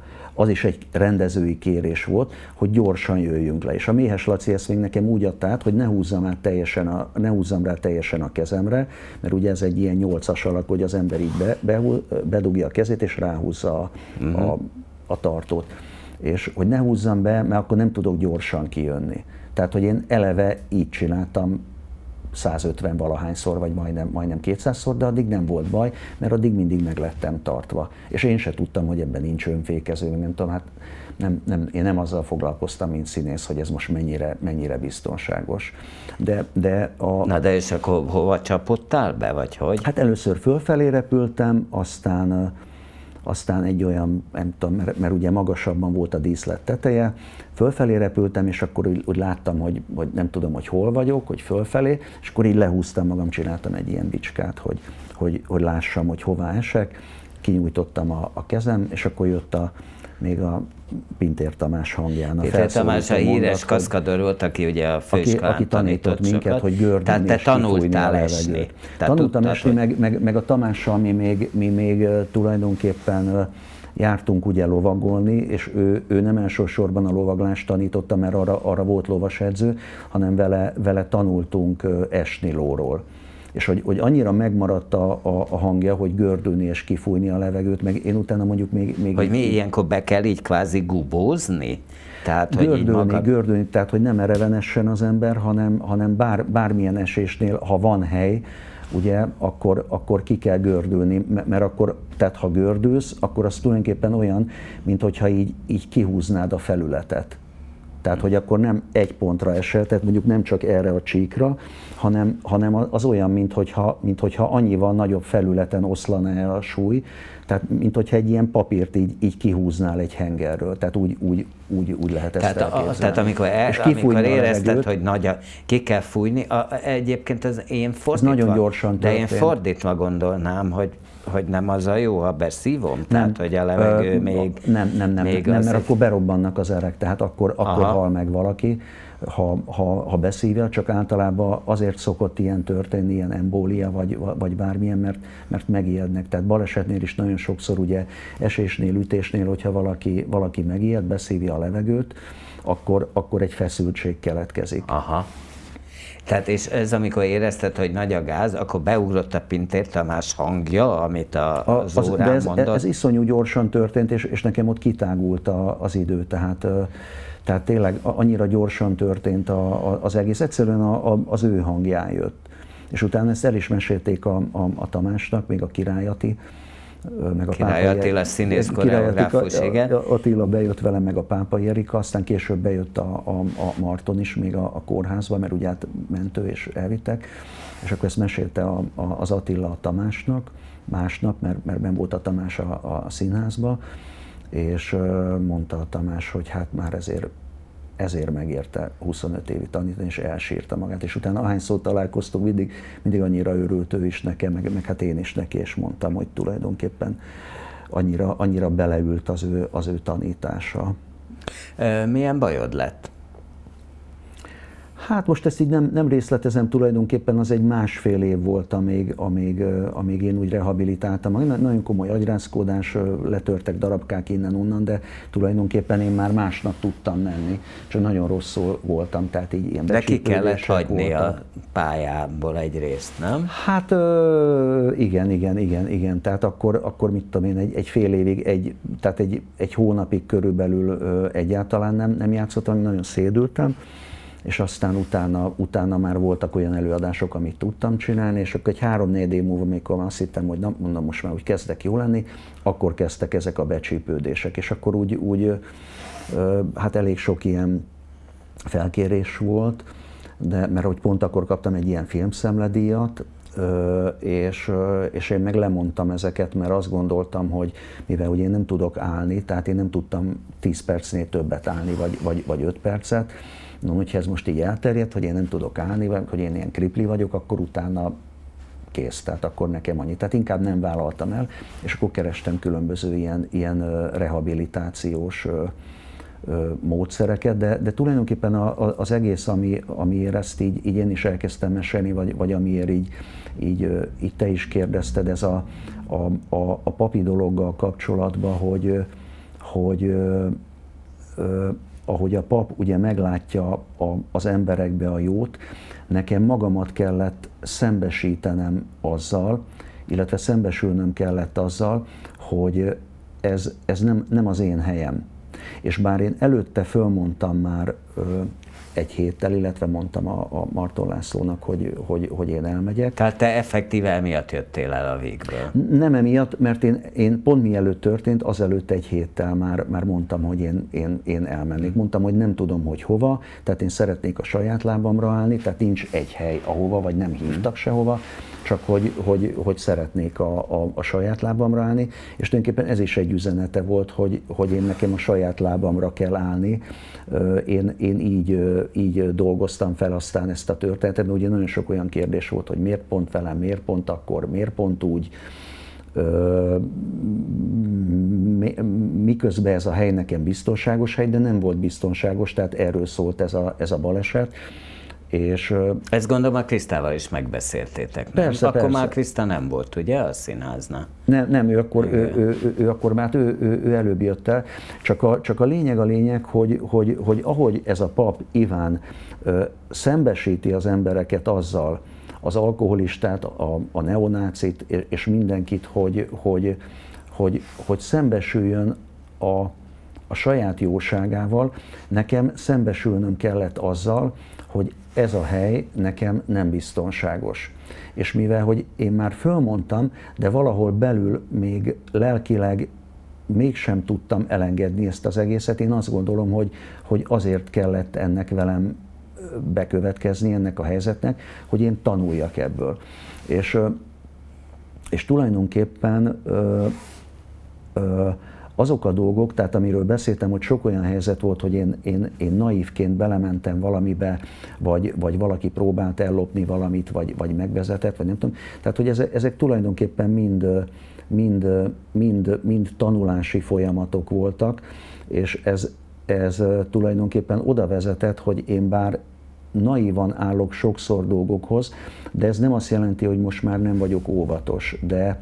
az is egy rendezői kérés volt, hogy gyorsan jöjjünk le. És a Méhes Laci ezt még nekem úgy adta át, hogy ne húzzam, át teljesen a, ne húzzam rá teljesen a kezemre, mert ugye ez egy ilyen nyolcas alak, hogy az ember így be, be, bedugja a kezét, és ráhúzza a, uh-huh. a, a tartót. És hogy ne húzzam be, mert akkor nem tudok gyorsan kijönni. Tehát, hogy én eleve így csináltam százötven valahányszor, vagy majdnem, majdnem kétszázszor, de addig nem volt baj, mert addig mindig meg lettem tartva. És én se tudtam, hogy ebben nincs önfékező, nem tudom, hát nem, nem, én nem azzal foglalkoztam, mint színész, hogy ez most mennyire, mennyire biztonságos. De, de a... Na de és akkor hova csapodtál be, vagy hogy? Hát először fölfelé repültem, aztán aztán egy olyan, nem tudom, mert, mert ugye magasabban volt a díszlet teteje, fölfelé repültem, és akkor úgy, úgy láttam, hogy, hogy nem tudom, hogy hol vagyok, hogy fölfelé, és akkor így lehúztam magam, csináltam egy ilyen bicskát, hogy, hogy, hogy lássam, hogy hová esek, kinyújtottam a, a kezem, és akkor jött a, még a Pintér Tamás hangján. A Pintér Tamás a híres kaszkadőr volt, aki ugye a főiskolán aki, aki tanított tanított minket, sokat. hogy gördülni Tehát te és tanultál esni. Tehát Tanultam tudtad, esni, hogy... meg, meg, meg a Tamással mi még, mi még tulajdonképpen jártunk ugye lovagolni, és ő, ő nem elsősorban a lovaglást tanította, mert arra, arra volt lovasedző, hanem vele, vele tanultunk esni lóról. És hogy, hogy annyira megmaradt a, a, a hangja, hogy gördülni és kifújni a levegőt, meg én utána mondjuk még... még hogy mi ilyenkor be kell így kvázi gubózni? Tehát, gördülni, hogy így magad... gördülni, tehát hogy nem mereven essen az ember, hanem, hanem bár, bármilyen esésnél, ha van hely, ugye, akkor, akkor ki kell gördülni, mert akkor, tehát ha gördülsz, akkor az tulajdonképpen olyan, mint hogyha így, így kihúznád a felületet. Tehát, hogy akkor nem egy pontra esel, tehát mondjuk nem csak erre a csíkra, hanem, hanem az olyan, minthogyha, minthogyha annyival nagyobb felületen oszlana el a súly, tehát minthogyha egy ilyen papírt így, így kihúznál egy hengerről, tehát úgy, úgy, úgy, úgy lehet ezt tehát, elképzelni. a, tehát amikor, el, amikor érezted, hogy nagy a, ki kell fújni, a, egyébként az én fordítva, ez nagyon gyorsan de történt. én fordítva gondolnám, hogy hogy nem az a jó, ha beszívom? Tehát, Nem. hogy a levegő Ö, még... Nem, nem, nem, még nem mert egy... akkor berobbannak az erek, tehát akkor, akkor hal meg valaki, ha, ha, ha beszívja, csak általában azért szokott ilyen történni, ilyen embólia, vagy, vagy bármilyen, mert, mert megijednek. Tehát balesetnél is nagyon sokszor ugye esésnél, ütésnél, hogyha valaki, valaki megijed, beszívja a levegőt, akkor, akkor egy feszültség keletkezik. Aha. Tehát és ez amikor érezted, hogy nagy a gáz, akkor beugrott a Pintér Tamás hangja, amit a, az, az órán ez, mondott? ez iszonyú gyorsan történt, és, és nekem ott kitágult a, az idő, tehát, tehát tényleg annyira gyorsan történt a, a, az egész, egyszerűen a, a, az ő hangján jött. És utána ezt el is mesélték a, a, a Tamásnak, még a Király Ati, meg a Király Pápai Attila színész koreográfus, igen. Attila bejött velem, meg a Pápai Erika, aztán később bejött a, a, a Marton is még a, a kórházba, mert ugye hát mentő és elvittek, és akkor ezt mesélte a, a, az Attila a Tamásnak, másnap, mert, mert benn volt a Tamás a, a színházba, és mondta a Tamás, hogy hát már ezért ezért megérte huszonöt évig tanítani, és elsírta magát, és utána ahányszor találkoztunk, mindig, mindig annyira örült ő is nekem, meg, meg hát én is neki, és mondtam, hogy tulajdonképpen annyira, annyira beleült az ő, az ő tanítása. Milyen bajod lett? Hát most ezt így nem, nem részletezem, tulajdonképpen az egy másfél év volt, amíg, amíg, amíg én úgy rehabilitáltam. Nagyon komoly agyrázkódás, letörtek darabkák innen-onnan, de tulajdonképpen én már másnap tudtam menni. Csak nagyon rosszul voltam, tehát így ilyen de ki kellett hagyni voltak a pályából egy részt, nem? Hát ö, igen, igen, igen, igen. Tehát akkor, akkor mit tudom én, egy, egy fél évig, egy, tehát egy, egy hónapig körülbelül ö, egyáltalán nem, nem játszottam, nagyon szédültem. És aztán utána, utána már voltak olyan előadások, amit tudtam csinálni, és akkor egy három-négy év múlva, amikor azt hittem, hogy na, mondom, most már úgy kezdek jó lenni, akkor kezdtek ezek a becsípődések, és akkor úgy, úgy hát elég sok ilyen felkérés volt, de, mert hogy pont akkor kaptam egy ilyen filmszemledíjat, és, és én meg lemondtam ezeket, mert azt gondoltam, hogy mivel hogy én nem tudok állni, tehát én nem tudtam tíz percnél többet állni, vagy, vagy, vagy öt percet, no, hogyha ez most így elterjedt, hogy én nem tudok állni, vagy hogy én ilyen kripli vagyok, akkor utána kész, tehát akkor nekem annyi. Tehát inkább nem vállaltam el, és akkor kerestem különböző ilyen, ilyen rehabilitációs módszereket, de, de tulajdonképpen a, a, az egész, ami, amiért ezt így, így én is elkezdtem mesélni, vagy, vagy amiért így, így, így te is kérdezted, ez a, a, a, a papi dologgal kapcsolatban, hogy, hogy ö, ö, ahogy a pap ugye meglátja a, az emberekbe a jót, nekem magamat kellett szembesítenem azzal, illetve szembesülnöm kellett azzal, hogy ez, ez nem, nem az én helyem. És bár én előtte fölmondtam már ö, egy héttel, illetve mondtam a, a Marton Lászlónak, hogy, hogy, hogy én elmegyek. Tehát te effektíve emiatt jöttél el a Vígből? Nem emiatt, mert én, én pont mielőtt történt, azelőtt egy héttel már, már mondtam, hogy én, én, én elmennék. Mondtam, hogy nem tudom, hogy hova, tehát én szeretnék a saját lábamra állni, tehát nincs egy hely ahova, vagy nem hívtak sehova, csak hogy, hogy, hogy szeretnék a, a, a saját lábamra állni, és tulajdonképpen ez is egy üzenete volt, hogy, hogy én nekem a saját lábamra kell állni. Én, én így, így dolgoztam fel aztán ezt a történetet, mert ugye nagyon sok olyan kérdés volt, hogy miért pont velem, miért pont akkor, miért pont úgy, miközben ez a hely nekem biztonságos hely, de nem volt biztonságos, tehát erről szólt ez a, ez a baleset. És, ezt gondolom a Krisztával is megbeszéltétek. Persze, akkor persze. már Kriszta nem volt, ugye, a színháznál? Nem, nem ő, akkor, ő, ő, ő, ő akkor már ő, ő, ő előbb jött el. Csak a, csak a lényeg a lényeg, hogy, hogy, hogy ahogy ez a pap Iván ö, szembesíti az embereket azzal, az alkoholistát, a, a neonácit és mindenkit, hogy, hogy, hogy, hogy szembesüljön a, a saját jóságával, nekem szembesülnöm kellett azzal, hogy ez a hely nekem nem biztonságos. És mivel, hogy én már fölmondtam, de valahol belül még lelkileg mégsem tudtam elengedni ezt az egészet, én azt gondolom, hogy, hogy azért kellett ennek velem bekövetkezni, ennek a helyzetnek, hogy én tanuljak ebből. És, és tulajdonképpen ö, ö, azok a dolgok, tehát amiről beszéltem, hogy sok olyan helyzet volt, hogy én, én, én naívként belementem valamibe, vagy, vagy valaki próbált ellopni valamit, vagy, vagy megvezetett, vagy nem tudom. Tehát, hogy ezek, ezek tulajdonképpen mind, mind, mind, mind tanulási folyamatok voltak, és ez, ez tulajdonképpen oda vezetett, hogy én bár naívan állok sokszor dolgokhoz, de ez nem azt jelenti, hogy most már nem vagyok óvatos, de,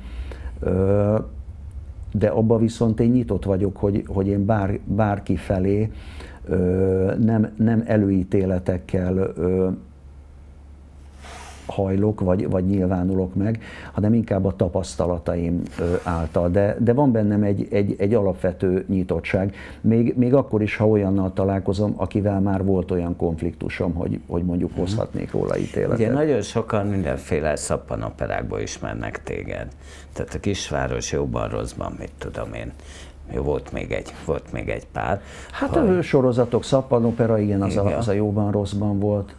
de abban viszont én nyitott vagyok, hogy, hogy én bár, bárki felé nem, nem előítéletekkel hajlok, vagy, vagy nyilvánulok meg, hanem inkább a tapasztalataim által. De, de van bennem egy, egy, egy alapvető nyitottság, még, még akkor is, ha olyannal találkozom, akivel már volt olyan konfliktusom, hogy, hogy mondjuk hozhatnék róla ítéletet. Ugye nagyon sokan mindenféle szappanoperákból ismernek téged. Tehát a Kisváros Jóban Rosszban, mit tudom én, jó, volt még egy, volt még egy pár. Hát hogy... a sorozatok, szappanopera, igen, az, igen. A, az a Jóban Rosszban volt.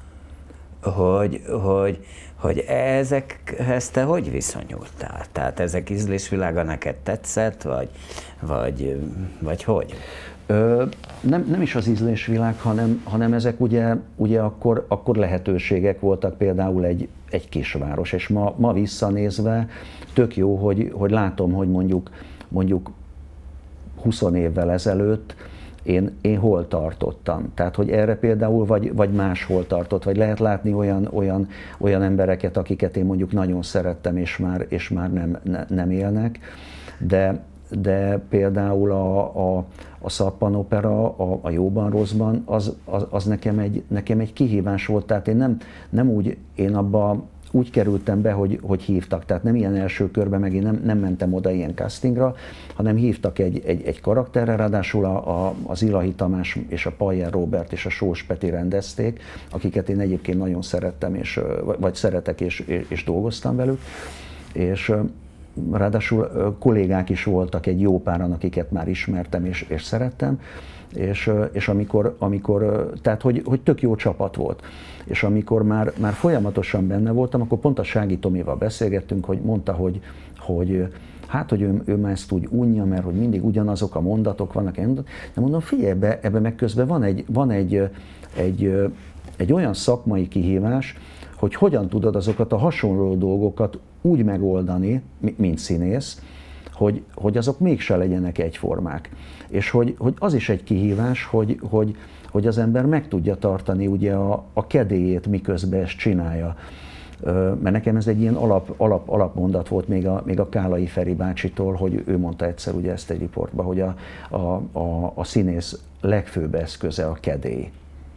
Hogy, hogy, hogy ezekhez te hogy viszonyultál? Tehát ezek ízlésvilága neked tetszett, vagy, vagy, vagy hogy? Ö, nem, nem is az ízlésvilág, hanem, hanem ezek ugye, ugye akkor, akkor lehetőségek voltak, például egy, egy kisváros, és ma, ma visszanézve tök jó, hogy, hogy látom, hogy mondjuk, mondjuk húsz évvel ezelőtt Én, én hol tartottam. Tehát, hogy erre például vagy, vagy máshol tartott, vagy lehet látni olyan, olyan, olyan embereket, akiket én mondjuk nagyon szerettem, és már, és már nem, ne, nem élnek, de, de például a, a, a szappanopera, a, a Jóban Rosszban, az, az, az nekem, egy, nekem egy kihívás volt, tehát én nem, nem úgy, én abba úgy kerültem be, hogy, hogy hívtak, tehát nem ilyen első körben, meg én nem, nem mentem oda ilyen castingra, hanem hívtak egy, egy, egy karakterre, ráadásul a, a, az Illahi Tamás és a Pajer Róbert és a Sós Peti rendezték, akiket én egyébként nagyon szerettem, és, vagy szeretek, és, és dolgoztam velük, és ráadásul kollégák is voltak, egy jó páran, akiket már ismertem és, és szerettem, és, és amikor, amikor, tehát hogy, hogy tök jó csapat volt. És amikor már, már folyamatosan benne voltam, akkor pont a Sági Tomival beszélgettünk, hogy mondta, hogy, hogy hát, hogy ő, ő már ezt úgy unja, mert hogy mindig ugyanazok a mondatok vannak. De mondom, figyelj, ebbe, ebbe meg közben van egy, van egy, egy, egy olyan szakmai kihívás, hogy hogyan tudod azokat a hasonló dolgokat úgy megoldani, mint színész, hogy, hogy azok mégse legyenek egyformák. És hogy, hogy az is egy kihívás, hogy, hogy, hogy az ember meg tudja tartani ugye a, a kedélyét, miközben ezt csinálja. Mert nekem ez egy ilyen alap, alap, alapmondat volt még a, még a Kálai Feri bácsitól, hogy ő mondta egyszer ugye ezt egy riportban, hogy a, a, a, a színész legfőbb eszköze a kedély.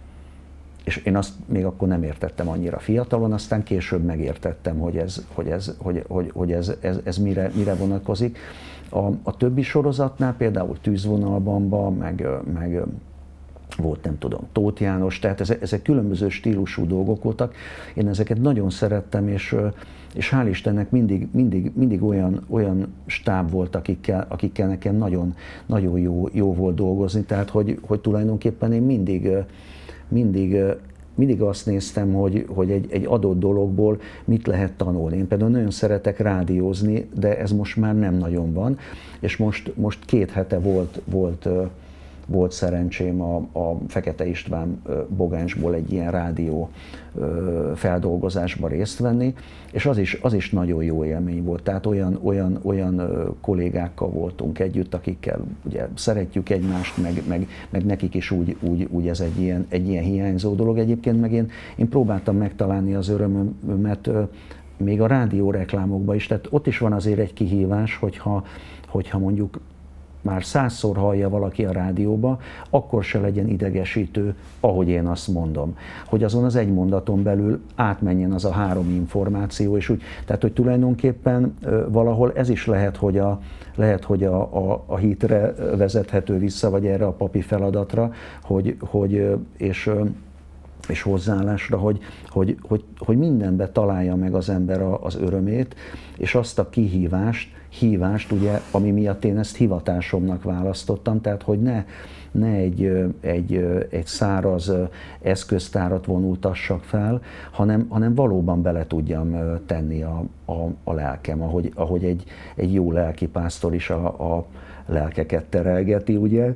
És én azt még akkor nem értettem annyira fiatalon, aztán később megértettem, hogy ez, hogy ez, hogy, hogy, hogy ez, ez, ez mire, mire vonatkozik. A, a többi sorozatnál, például Tűzvonalbanban, meg, meg volt nem tudom, Tóth János, tehát ezek, ezek különböző stílusú dolgok voltak. Én ezeket nagyon szerettem, és, és hál' Istennek mindig, mindig, mindig olyan, olyan stáb volt, akikkel, akikkel nekem nagyon, nagyon jó, jó volt dolgozni, tehát hogy, hogy tulajdonképpen én mindig, mindig mindig azt néztem, hogy, hogy egy, egy adott dologból mit lehet tanulni. Én például nagyon szeretek rádiózni, de ez most már nem nagyon van, és most, most két hete volt, volt, volt szerencsém a, a Fekete István Bogáncsból egy ilyen rádió feldolgozásba részt venni, és az is, az is nagyon jó élmény volt. Tehát olyan, olyan, olyan kollégákkal voltunk együtt, akikkel ugye szeretjük egymást, meg, meg, meg nekik is úgy, úgy, úgy ez egy ilyen, egy ilyen hiányzó dolog. Egyébként meg én, én próbáltam megtalálni az örömömet még a rádióreklámokban is, tehát ott is van azért egy kihívás, hogyha, hogyha mondjuk már százszor hallja valaki a rádióba, akkor se legyen idegesítő, ahogy én azt mondom. Hogy azon az egy mondaton belül átmenjen az a három információ, és úgy, tehát hogy tulajdonképpen valahol ez is lehet, hogy a, lehet, hogy a, a, a hitre vezethető vissza, vagy erre a papi feladatra, hogy, hogy és és hozzáállásra, hogy, hogy, hogy, hogy mindenbe találja meg az ember az örömét, és azt a kihívást, hívást, ugye, ami miatt én ezt hivatásomnak választottam, tehát hogy ne, ne egy, egy, egy száraz eszköztárat vonultassak fel, hanem, hanem valóban bele tudjam tenni a, a, a lelkem, ahogy, ahogy egy, egy jó lelkipásztor is a, a lelkeket terelgeti, ugye?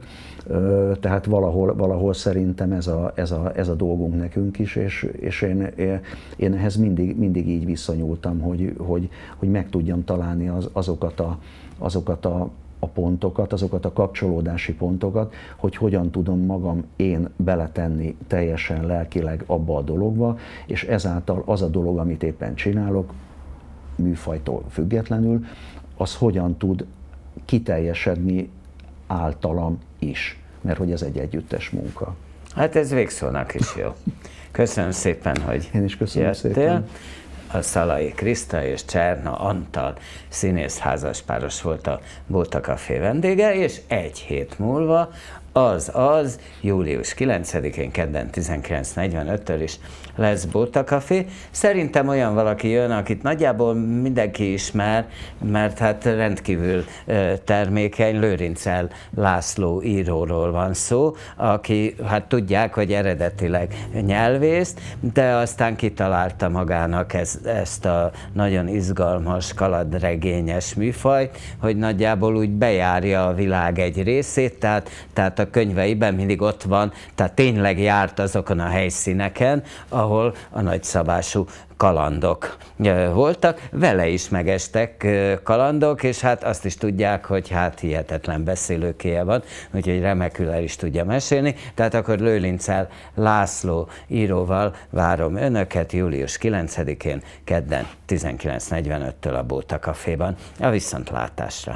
Tehát valahol, valahol szerintem ez a, ez, a, ez a dolgunk nekünk is, és, és én, én ehhez mindig, mindig így viszonyultam, hogy, hogy, hogy meg tudjam találni az, azokat a, azokat a a pontokat, azokat a kapcsolódási pontokat, hogy hogyan tudom magam én beletenni teljesen lelkileg abba a dologba, és ezáltal az a dolog, amit éppen csinálok, műfajtól függetlenül, az hogyan tud kiteljesedni általam is, mert hogy ez egy együttes munka. Hát ez végszónak is jó. Köszönöm szépen, hogy Én is köszönöm jöttél. szépen. A Szalai Kriszta és Cserna Antal színész házaspáros volt a Bóta Café vendége, és egy hét múlva, az az, július kilencedikén, kedden tizenkilenc negyvenöttől is lesz Bóta Café. Szerintem olyan valaki jön, akit nagyjából mindenki ismer, mert hát rendkívül termékeny, Lőrincel László íróról van szó, aki, hát tudják, hogy eredetileg nyelvész, de aztán kitalálta magának ez, ezt a nagyon izgalmas, kalandregényes műfajt, hogy nagyjából úgy bejárja a világ egy részét, tehát, tehát a könyveiben mindig ott van, tehát tényleg járt azokon a helyszíneken, ahol a nagyszabású kalandok voltak, vele is megestek kalandok, és hát azt is tudják, hogy hát hihetetlen beszélőkéje van, úgyhogy remekül el is tudja mesélni. Tehát akkor Lőrincel László íróval várom önöket július kilencedikén, kedden tizenkilenc negyvenöttől a Bóta Caféban. A viszontlátásra!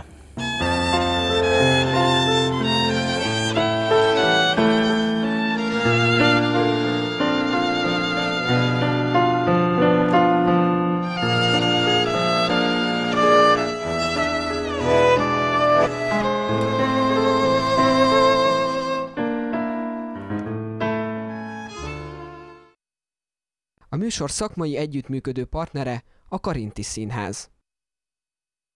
A műsor szakmai együttműködő partnere a Karinti Színház.